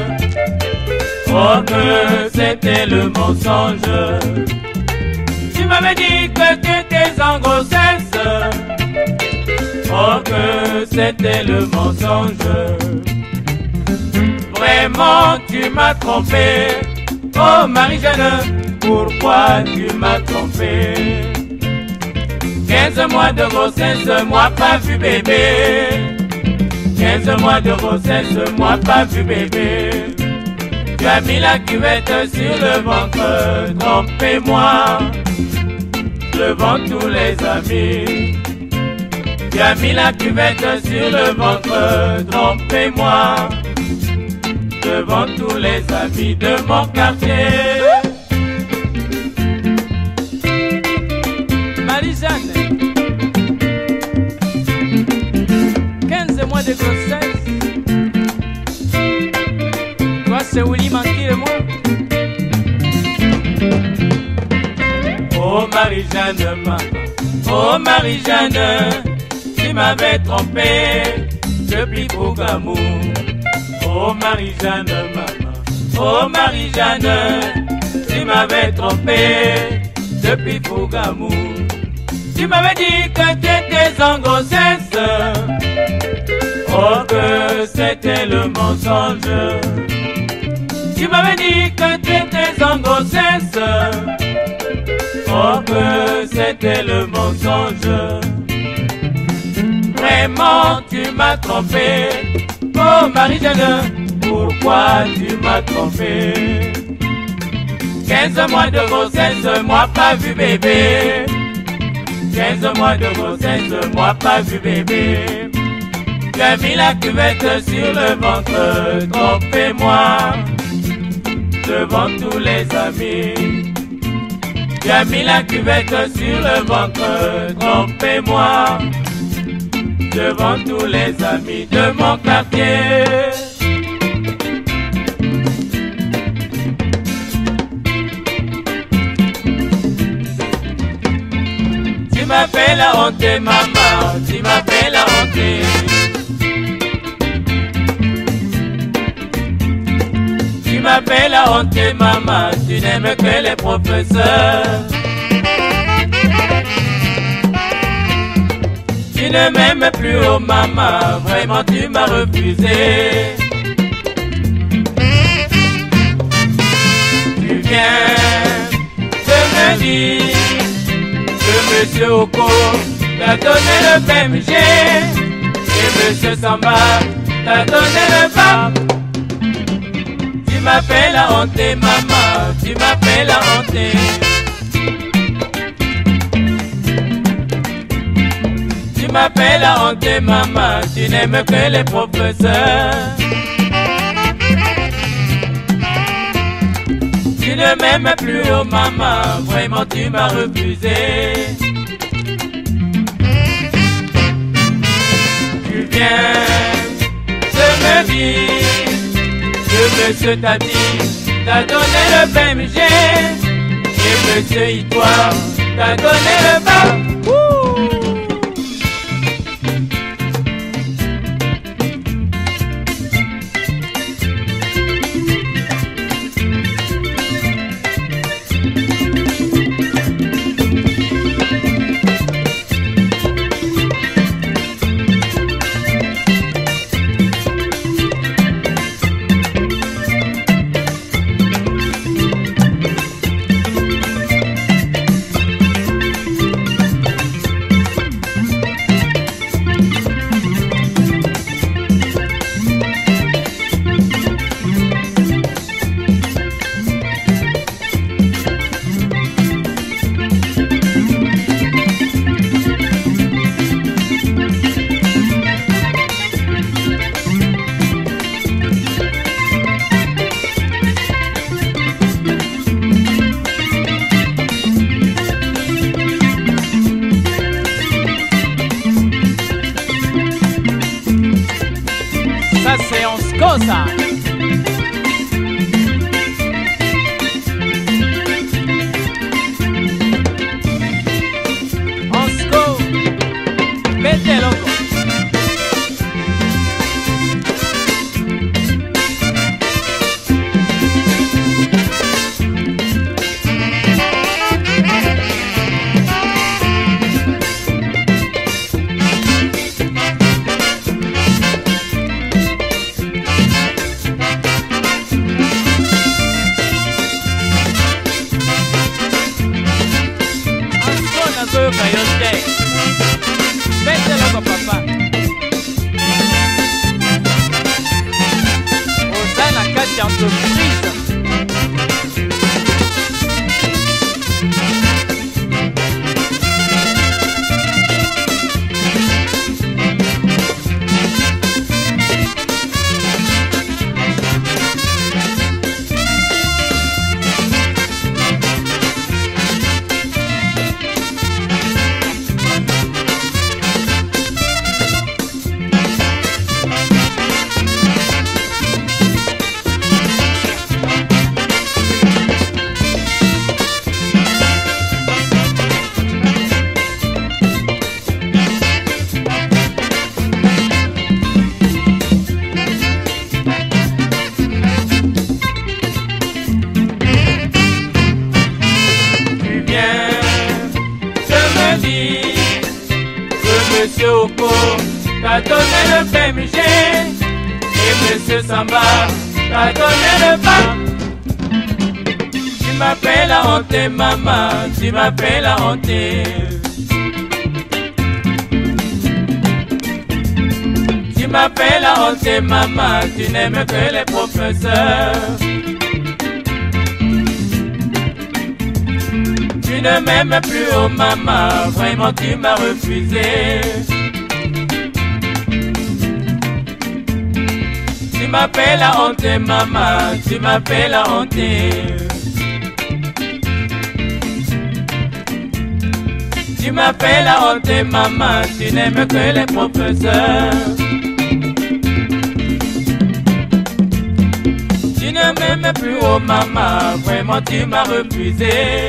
oh que c'était le mensonge. Tu m'avais dit que tu étais en grossesse, oh que c'était le mensonge. Vraiment tu m'as trompé, oh Marie-Jeanne, pourquoi tu m'as trompé? Quinze mois de grossesse, moi pas vu bébé. Quinze mois de grossesse, moi pas vu bébé. Tu as mis la cuvette sur le ventre, trompez-moi devant tous les amis. Tu as mis la cuvette sur le ventre, trompez-moi devant tous les amis de mon quartier. Marie-Jeanne, quinze mois de grossesse. Toi c'est Willy Manquille et moi. Oh Marie-Jeanne, maman, oh Marie-Jeanne, tu m'avais trompé depuis Fougamou. Oh Marie-Jeanne, maman, oh Marie-Jeanne, tu m'avais trompé depuis Fougamou. Tu m'avais dit que tu étais en grossesse, oh que c'était le mensonge. Tu m'avais dit que tu étais en grossesse, oh que c'était le mensonge. Vraiment tu m'as trompé, oh Marie-Jeanne, pourquoi tu m'as trompé? Quinze mois de grossesse, moi pas vu bébé. Quinze mois de grossesse, moi pas vu bébé. Tu as mis la cuvette sur le ventre, trompez-moi devant tous les amis. Tu as mis la cuvette sur le ventre, trompez-moi devant tous les amis de mon quartier. Tu m'appelles la honte, maman, tu m'appelles la honte. Tu m'appelles la honte, maman, tu n'aimes que les professeurs. Tu ne m'aimes plus, oh maman, vraiment tu m'as refusé. Tu viens de me dire que Monsieur Oko t'a donné le B M G et Monsieur Samba t'a donné le B A P. Tu m'appelles la honte, maman, tu m'appelles la honte. Tu m'appelles la honte, maman, tu n'aimes que les professeurs. Tu ne m'aimes plus, oh maman, vraiment tu m'as refusé. Tu viens de me dire que Monsieur Tati t'a donné le B M G et Monsieur Itoile t'a donné le B A P. Cosa. surprise. Monsieur Oko t'a donné le P M G et Monsieur Samba t'a donné le bac. Tu m'appelles la honte, maman, tu m'appelles la honte. Tu m'appelles la honte, maman, tu n'aimes que les professeurs. Tu ne m'aimes plus, oh maman, vraiment tu m'as refusé. Tu m'appelles la honte, maman, tu m'appelles la honte. Tu m'appelles la honte, maman, tu n'aimes que les professeurs. Tu ne m'aimes plus, oh maman, vraiment tu m'as refusé.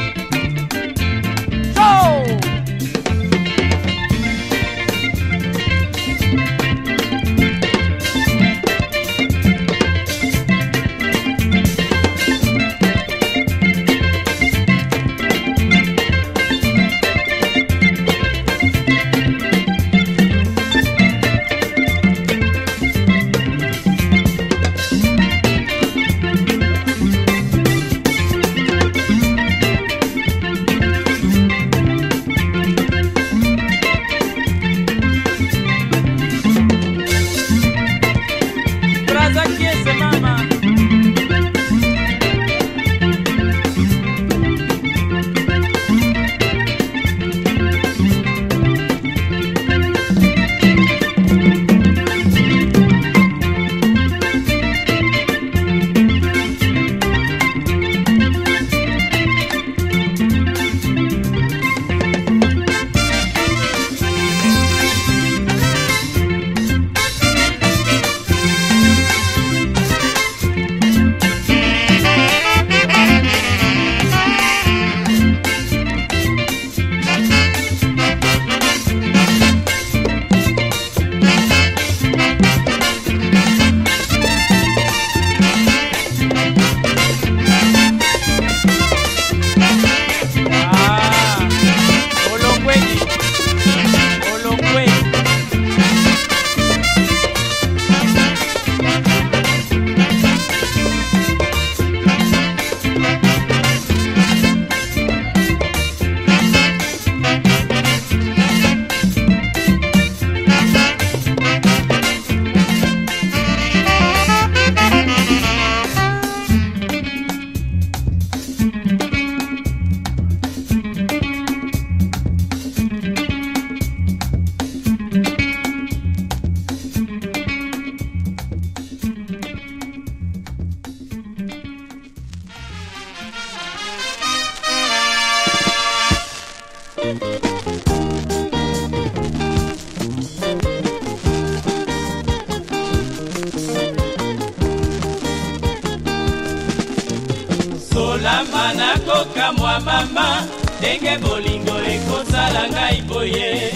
Solama nakoka mwa mama ndenge bolingo ekozala ngai boye.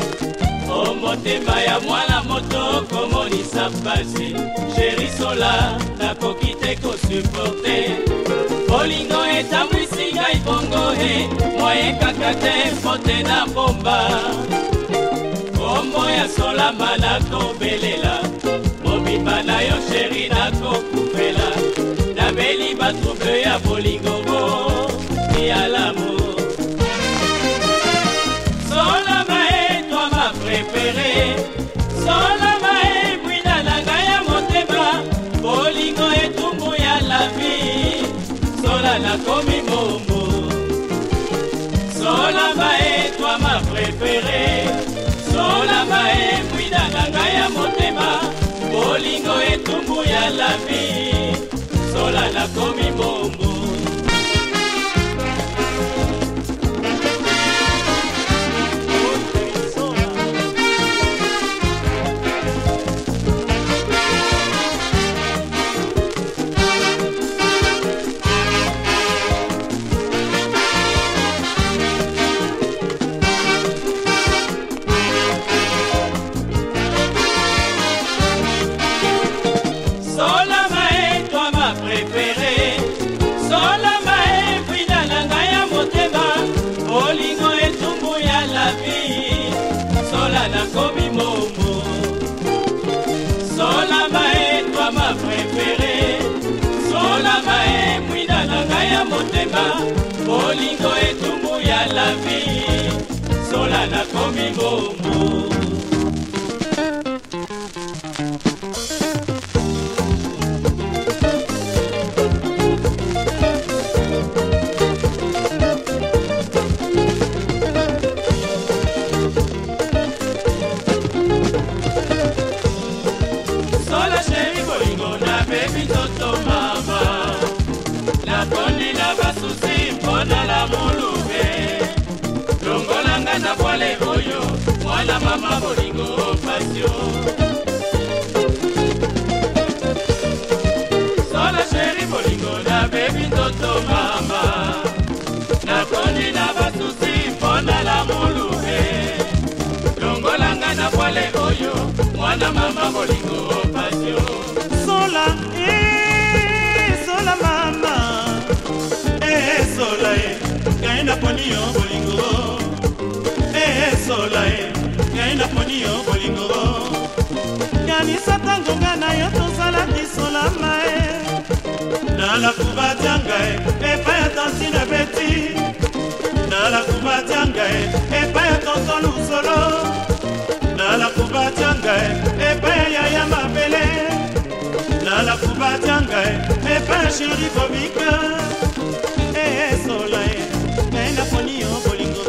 O motema ya mwana moto komonisa pasi. Chéri Sola nakoki te kosuporte. Bolingo etambwisi ngai bongo he. Moye kaka te mpote na bomba. Kombo ya Solama nakobelela. Mobimba na yo chéri nakokupela. Nabeli batroupe ya bolingo bo ya l'amour. Solama est toi ma préférée. Solama est mwina na ngai ya motema. Bolingo etumbu vie sola nakomi mbongo. Nakomi momo sola mae toi ma préférée sola mae mwina nanga ya motema bolingo etumbu ya la vie sola nakomi momo. Na bwale oyo mwana mama bolingo pasio sola sheri bolingo na baby toto mama na kondi na basusi mpona la mulube longolanga na bwale oyo mwana mama bolingo pasio sola eh sola mama eh sola eh kaina ponio bolingo sola e gaina ponio bolingo kanisa tango ngana yo tosala kisola mae nala kubatanga e epa ya tansina beti nala kubatanga e epa ya tonsolu solo nala kubatanga e epa ya yaya mabele nala kubatanga e epa ya shiri bobika e sola e gaina ponio bolingo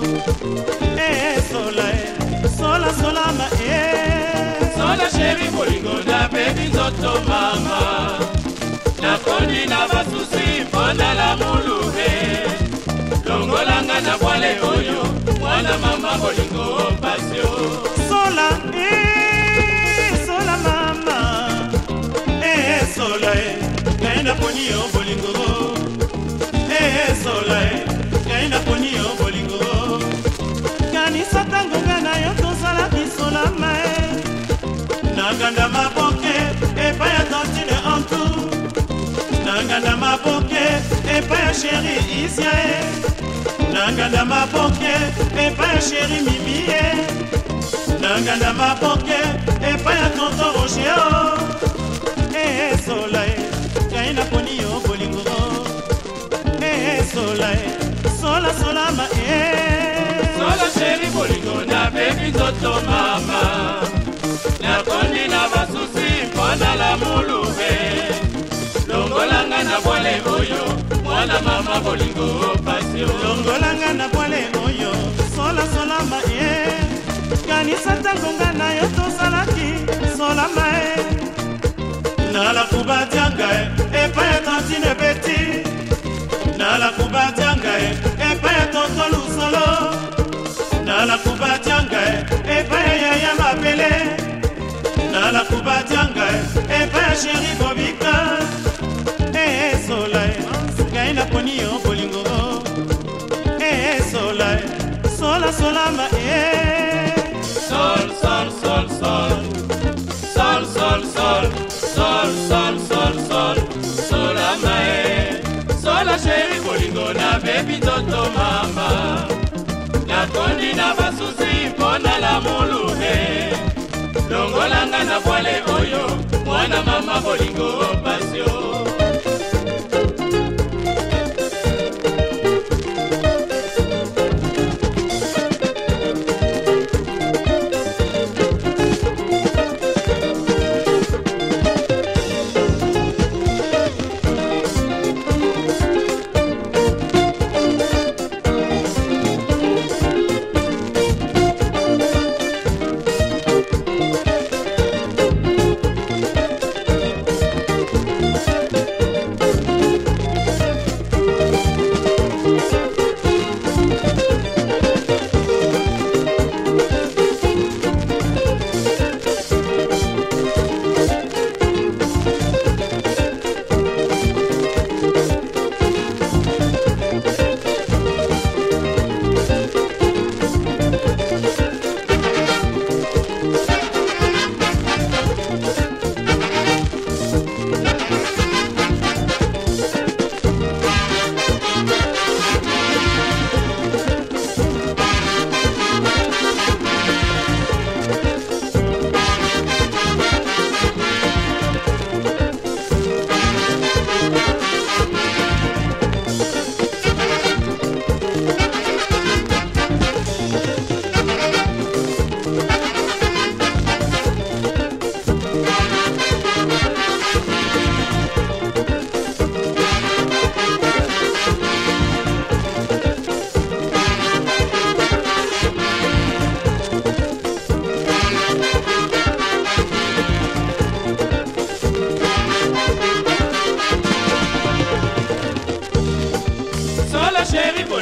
sola sola sola ma eh sola sheri bolingo na baby nzoto mama na kondi na basusi mpona la mulube longolanga na bwale oyo mwana mama bolingo pasio sola eh sola mama eh sola eh kaina ponio bolingo eh sola eh kaina ponio bolingo kanisa tango ngana yo tosala kisola mae nanganda maboke epa ya tantine antu nanganda maboke epa ya sheri Isiae nanganda maboke epa ya sheri Mimie nanganda maboke epa ya tonto Rogeo eh sola eh kaina ponio bolingo eh sola eh sola sola ma eh sola sheri bolingo na baby nzoto mama na kondi na basusi mpona la mulube longolanga na bwale oyo mwana mama bolingo pasio longolanga na bwale oyo sola sola ma e kanisa tango ngana yo tosalaki sola ma e nala kubatianga e epa ya tantine beti nala kubatianga e epa ya tontolu solo nala kubatianga e epa ya yaya mabele nala kubatianga e epa ya sheri bobika eh sola e gaina ponio bolingo eh sola e sola sola ma eh sol sol sol sol sol sol sol sol sol sol sol sola ma e sola sheri bolingo na baby toto mama na kondi na basusi mpona la mulube longolanga na bwale oyo mwana mama bolingo pasio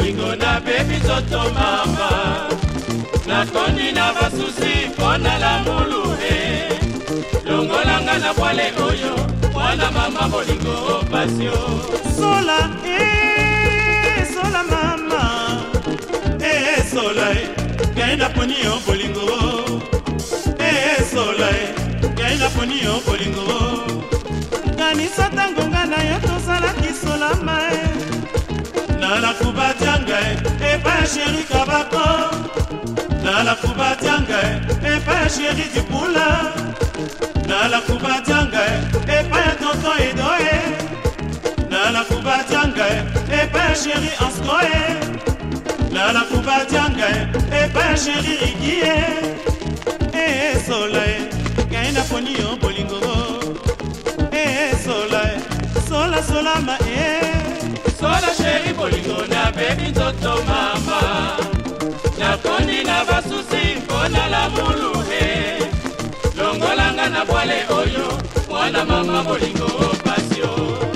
bolingo na bebi nzoto mama nakondi na basusi mpona lamulu e longolanga na bwale oyo mwana mama bolingo pasio sola e sola mama e sola e ngai naponi yo bolingo e sola e ngai naponi yo bolingo kanisa ntango nga na yo tozalaki solama e nalakubatianga e epa ya sheri kabako nalakubatianga e epa ya sheri dipula nalakubatianga e epa ya tonton edoe nalakubatianga e epa ya sheri anskoe nalakubatianga e epa ya sheri rigie e sola e ngai naponi yo bolingo e sola e sola sola ma e sola sheri bolingo na bebi nzoto mama nakondi na basusi mpona lamulu e longolanga na bwale oyo mwana mama bolingo pasio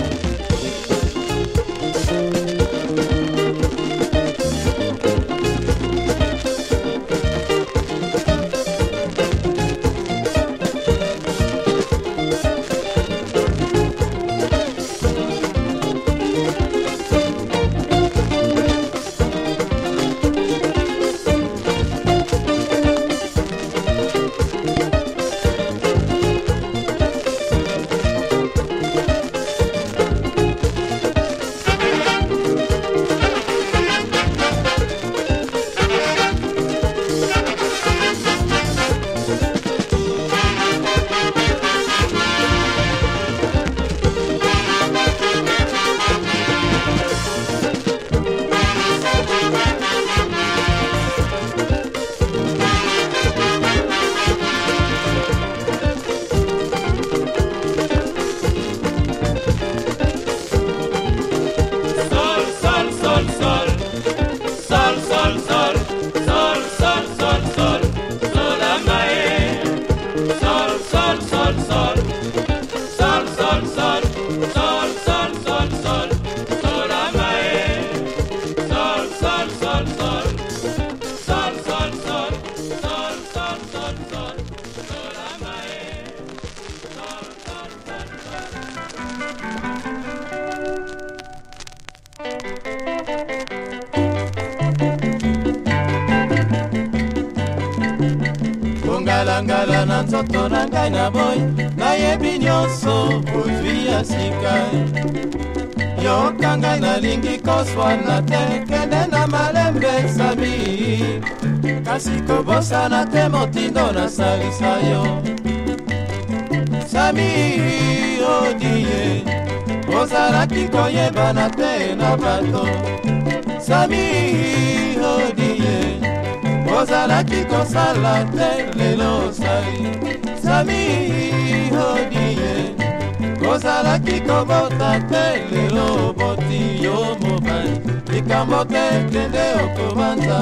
Ngala na nzoto na ngai na boy nayebi nyonso ozwi ya sika yoka ngai nalingi koswana te kende na malembe sami kasi kobosana te motindo nasalisa yo sami odie ozalaki koyebana te na bato sami odie ozalaki kosala te lelo osali sami odie ozalaki kobota te lelo oboti yo mobali likambo te kende okobanza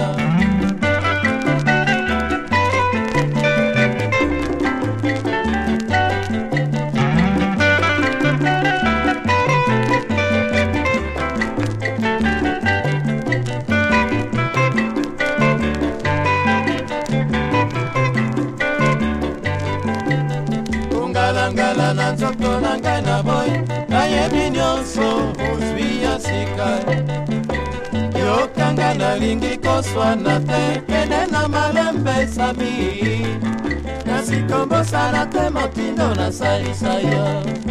ngala na nzoto na ngai na boy nayebi nyonso ozwi ya sika yokanga nalingi koswana te kende na malembe sami kasi kombosana te motindo nasalisa yo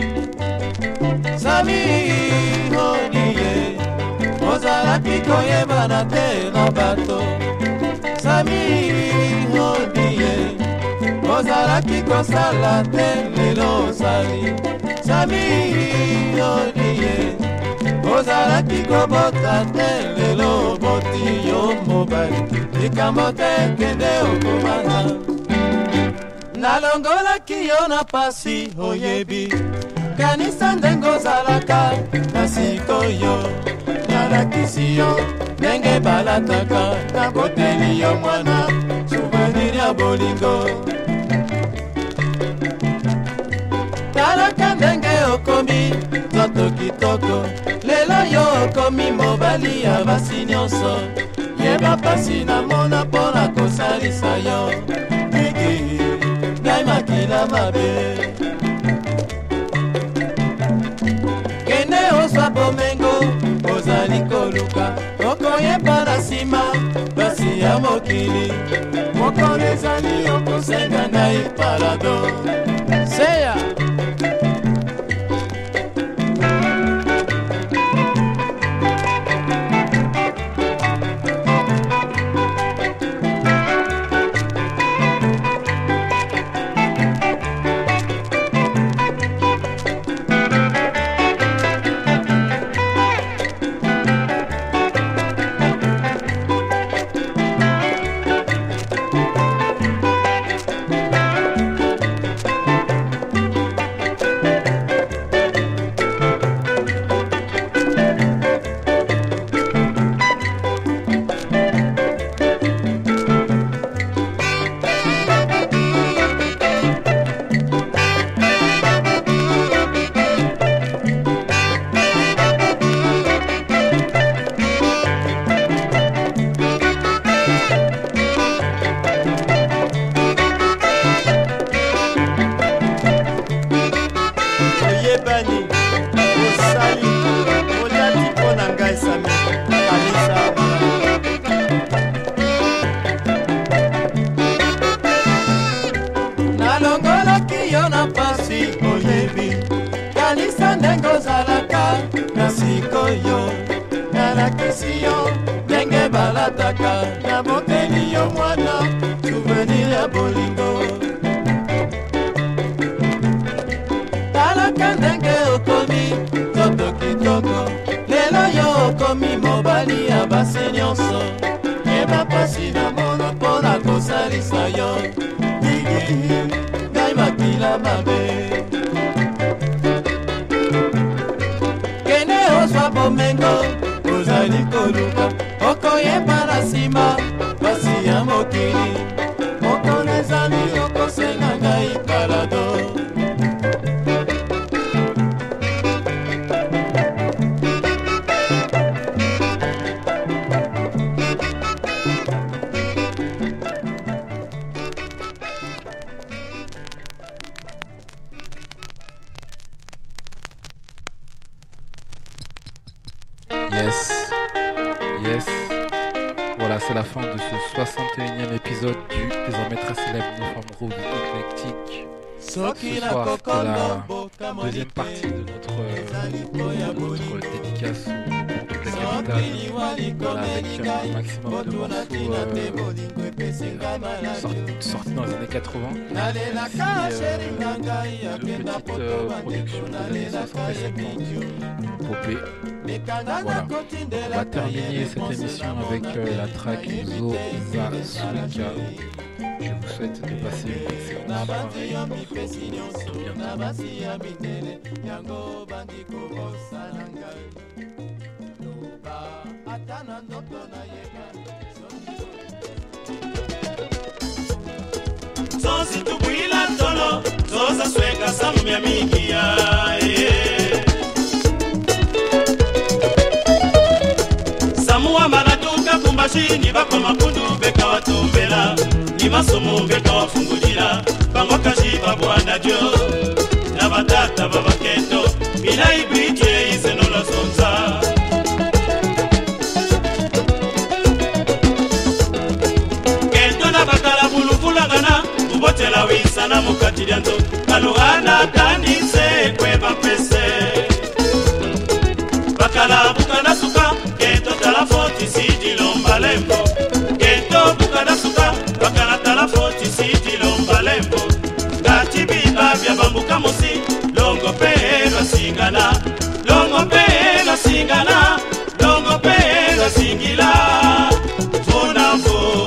sami odie ozalaki koyebana te na bato sami odie ozalaki kosala te lelo osali sami odie ozalaki kobota te lelo oboti yo mobali likambo te kende okomana nalongolaki yo na pasi oyebi kanisa ndenge ozalaka na sikoyo nalakisi yo ndenge balataka naboteli yo mwana souvenir ya bolingo talaka ndenge okomi nzoto kitoko lelo yo okomi mobali ya basi nyonso yeba pasi namona mpona kosalisa yo miki ngai makila mabe kende ozwa bomengo ozali koluka okoyeba na nsima basi ya mokili mokolo ezali okosenga ngai parado seya na boteli yo mwana souvenir ya bolingo talaka ndenge okomi nzoto kitoko lelo yo okomi mobali ya basi nyonso yeba pasi na mono mpona kosalisa yo digi ngai makila mabe kende ozwa bomengo ozali koluka okoyeba na nsima basi ya mokili mokolo ezali okosenga ngai parado Yes, yes. Voilà, c'est la fin de ce soixante et unième épisode du désormais très célèbre Uniforme Rouge éclectique. Ce soir, c'était la deuxième partie de notre, euh, notre dédicace pour toute la capitale. Voilà, avec un maximum de morceaux euh, sortis, sortis dans les années quatre-vingts. Et euh, deux petites euh, productions des années soixante et soixante-dix, popées. Voilà, on va terminer cette émission avec euh, la track Zoza Suika. Je vous souhaite de passer une excellente soirée. À tout Samuwa malatuka kumbashini bako mapundu beka watumbela ni masomo beka wafungulila bango kashiba bwana dio na batata babakendo bila ibike isenola sonza kendo na bakala bulufulagana ubotela wisana mukati lyanzo kaluhana kanise kweba pese bakala bukana suka kento talafoti sidi lomba lembo kento bukana suka bakala talafoti sidi lomba lembo gati biba bya bambuka musi longo pelo singana longo pelo singana longo pelo singila fonavo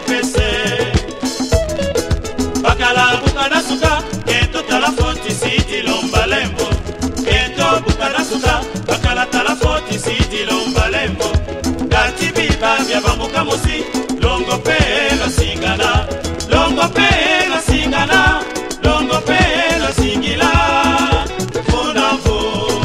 pese bakala bukana suka kento tala foti sidi lomba lembo kento bukana suka bakala tala foti sidi lomba lembo kati biba bya bamuka musi longo pe lo singana longo pe lo singana longo pe lo singila fonavo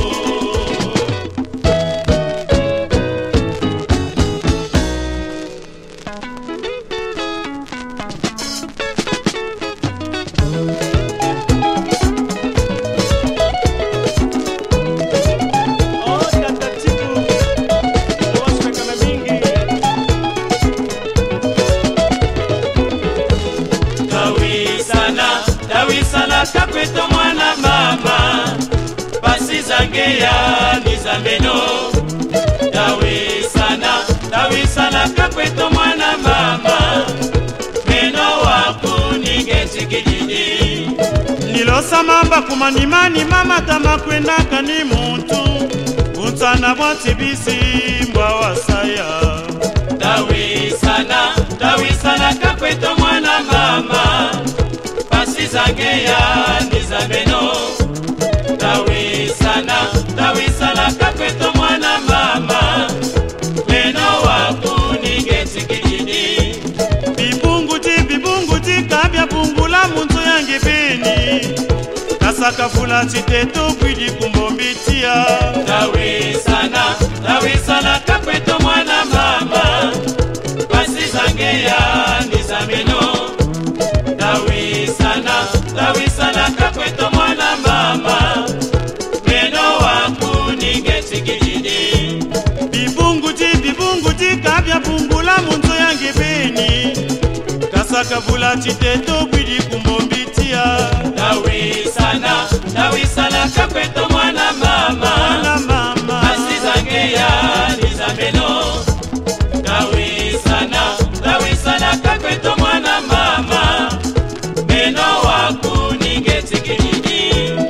Kakweto mwana mama Pasi zangeya nizameno Dawi sana, dawi sana kakweto mwana mama Meno waku nigezi kijini Nilosa mamba kumanimani mama tamakwendaka ni muntu Untana bwatibisi mbwa wasaya Dawi sana, dawi sana kakweto mwana mama Zangeya nizameno Dawi sana, dawi sana kakweto mwana mama Meno waku nigezi kijini Bibunguti, bibunguti kabya bungula muntu yangi bini Kasaka fula chiteto kwidi kumbombitia Dawi sana, dawi sana kakweto mwana mama Basi zangeya nizameno Dawi sana, dawi sana kakweto mwana mama Meno waku nigezi kijini Bibunguti, bibunguti kabya bungula muntu yangi bini Kasaka vula chiteto kwidi kumbombitia Dawi sana, dawi sana kakweto mwana mama Mwana mama Asi zangeya nizameno Dawi sana, dawi sana kakweto mwana mama Meno waku nigezi kijini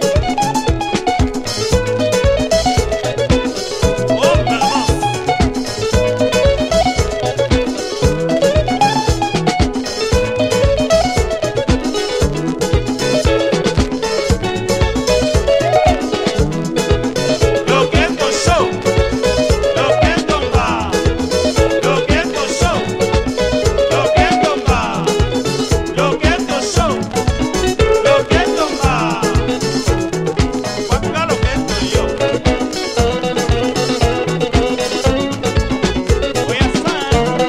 Oh mama Loketo show Loketo mba Loketo show Loketo mba Loketo show Loketo mba Watuka loketo yo Oya sana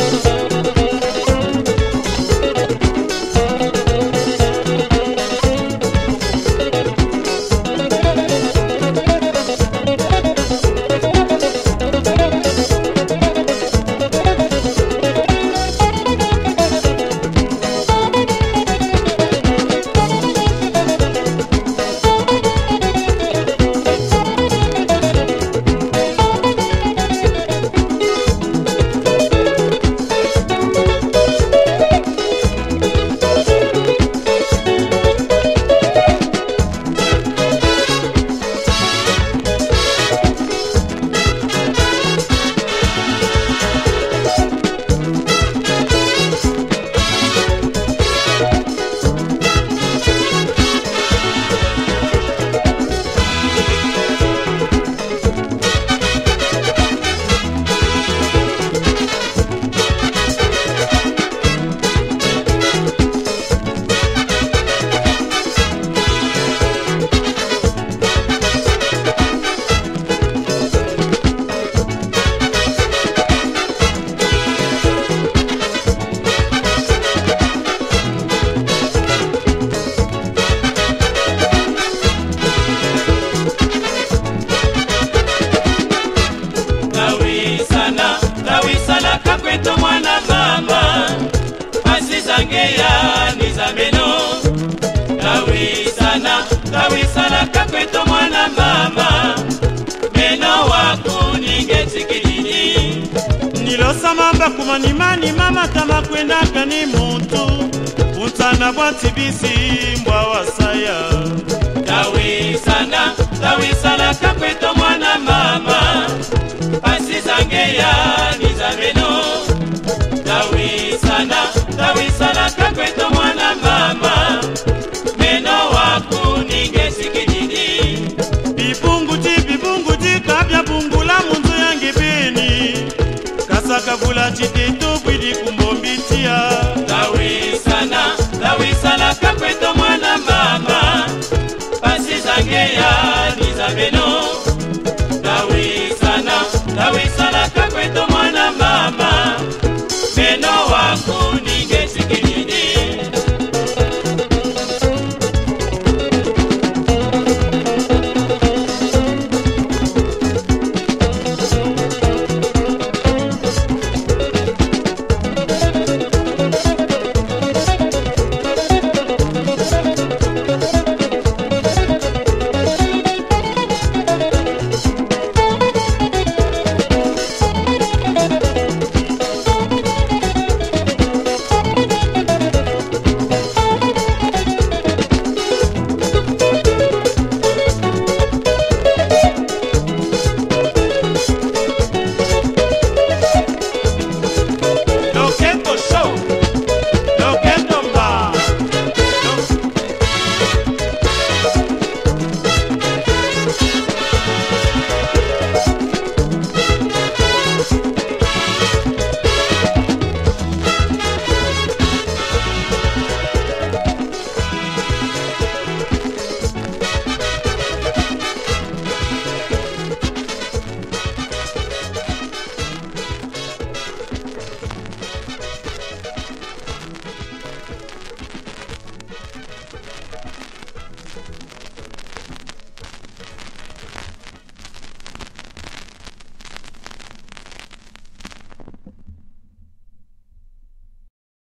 Dawi sana, dawi sana kakweto mwana mama Asi zangeya nizameno Dawi sana, dawi sana kakweto mwana mama Meno waku nigezi kijini Nilosa mamba kumanimani mama tamakwendaka ni muntu Untana bwatibisi mbwa wasaya Dawi sana, dawi sana kakweto mwana mama Pasi zangeya nizameno Dawi sana makavula chitetu bwidi kumbombitia lawisana lawisana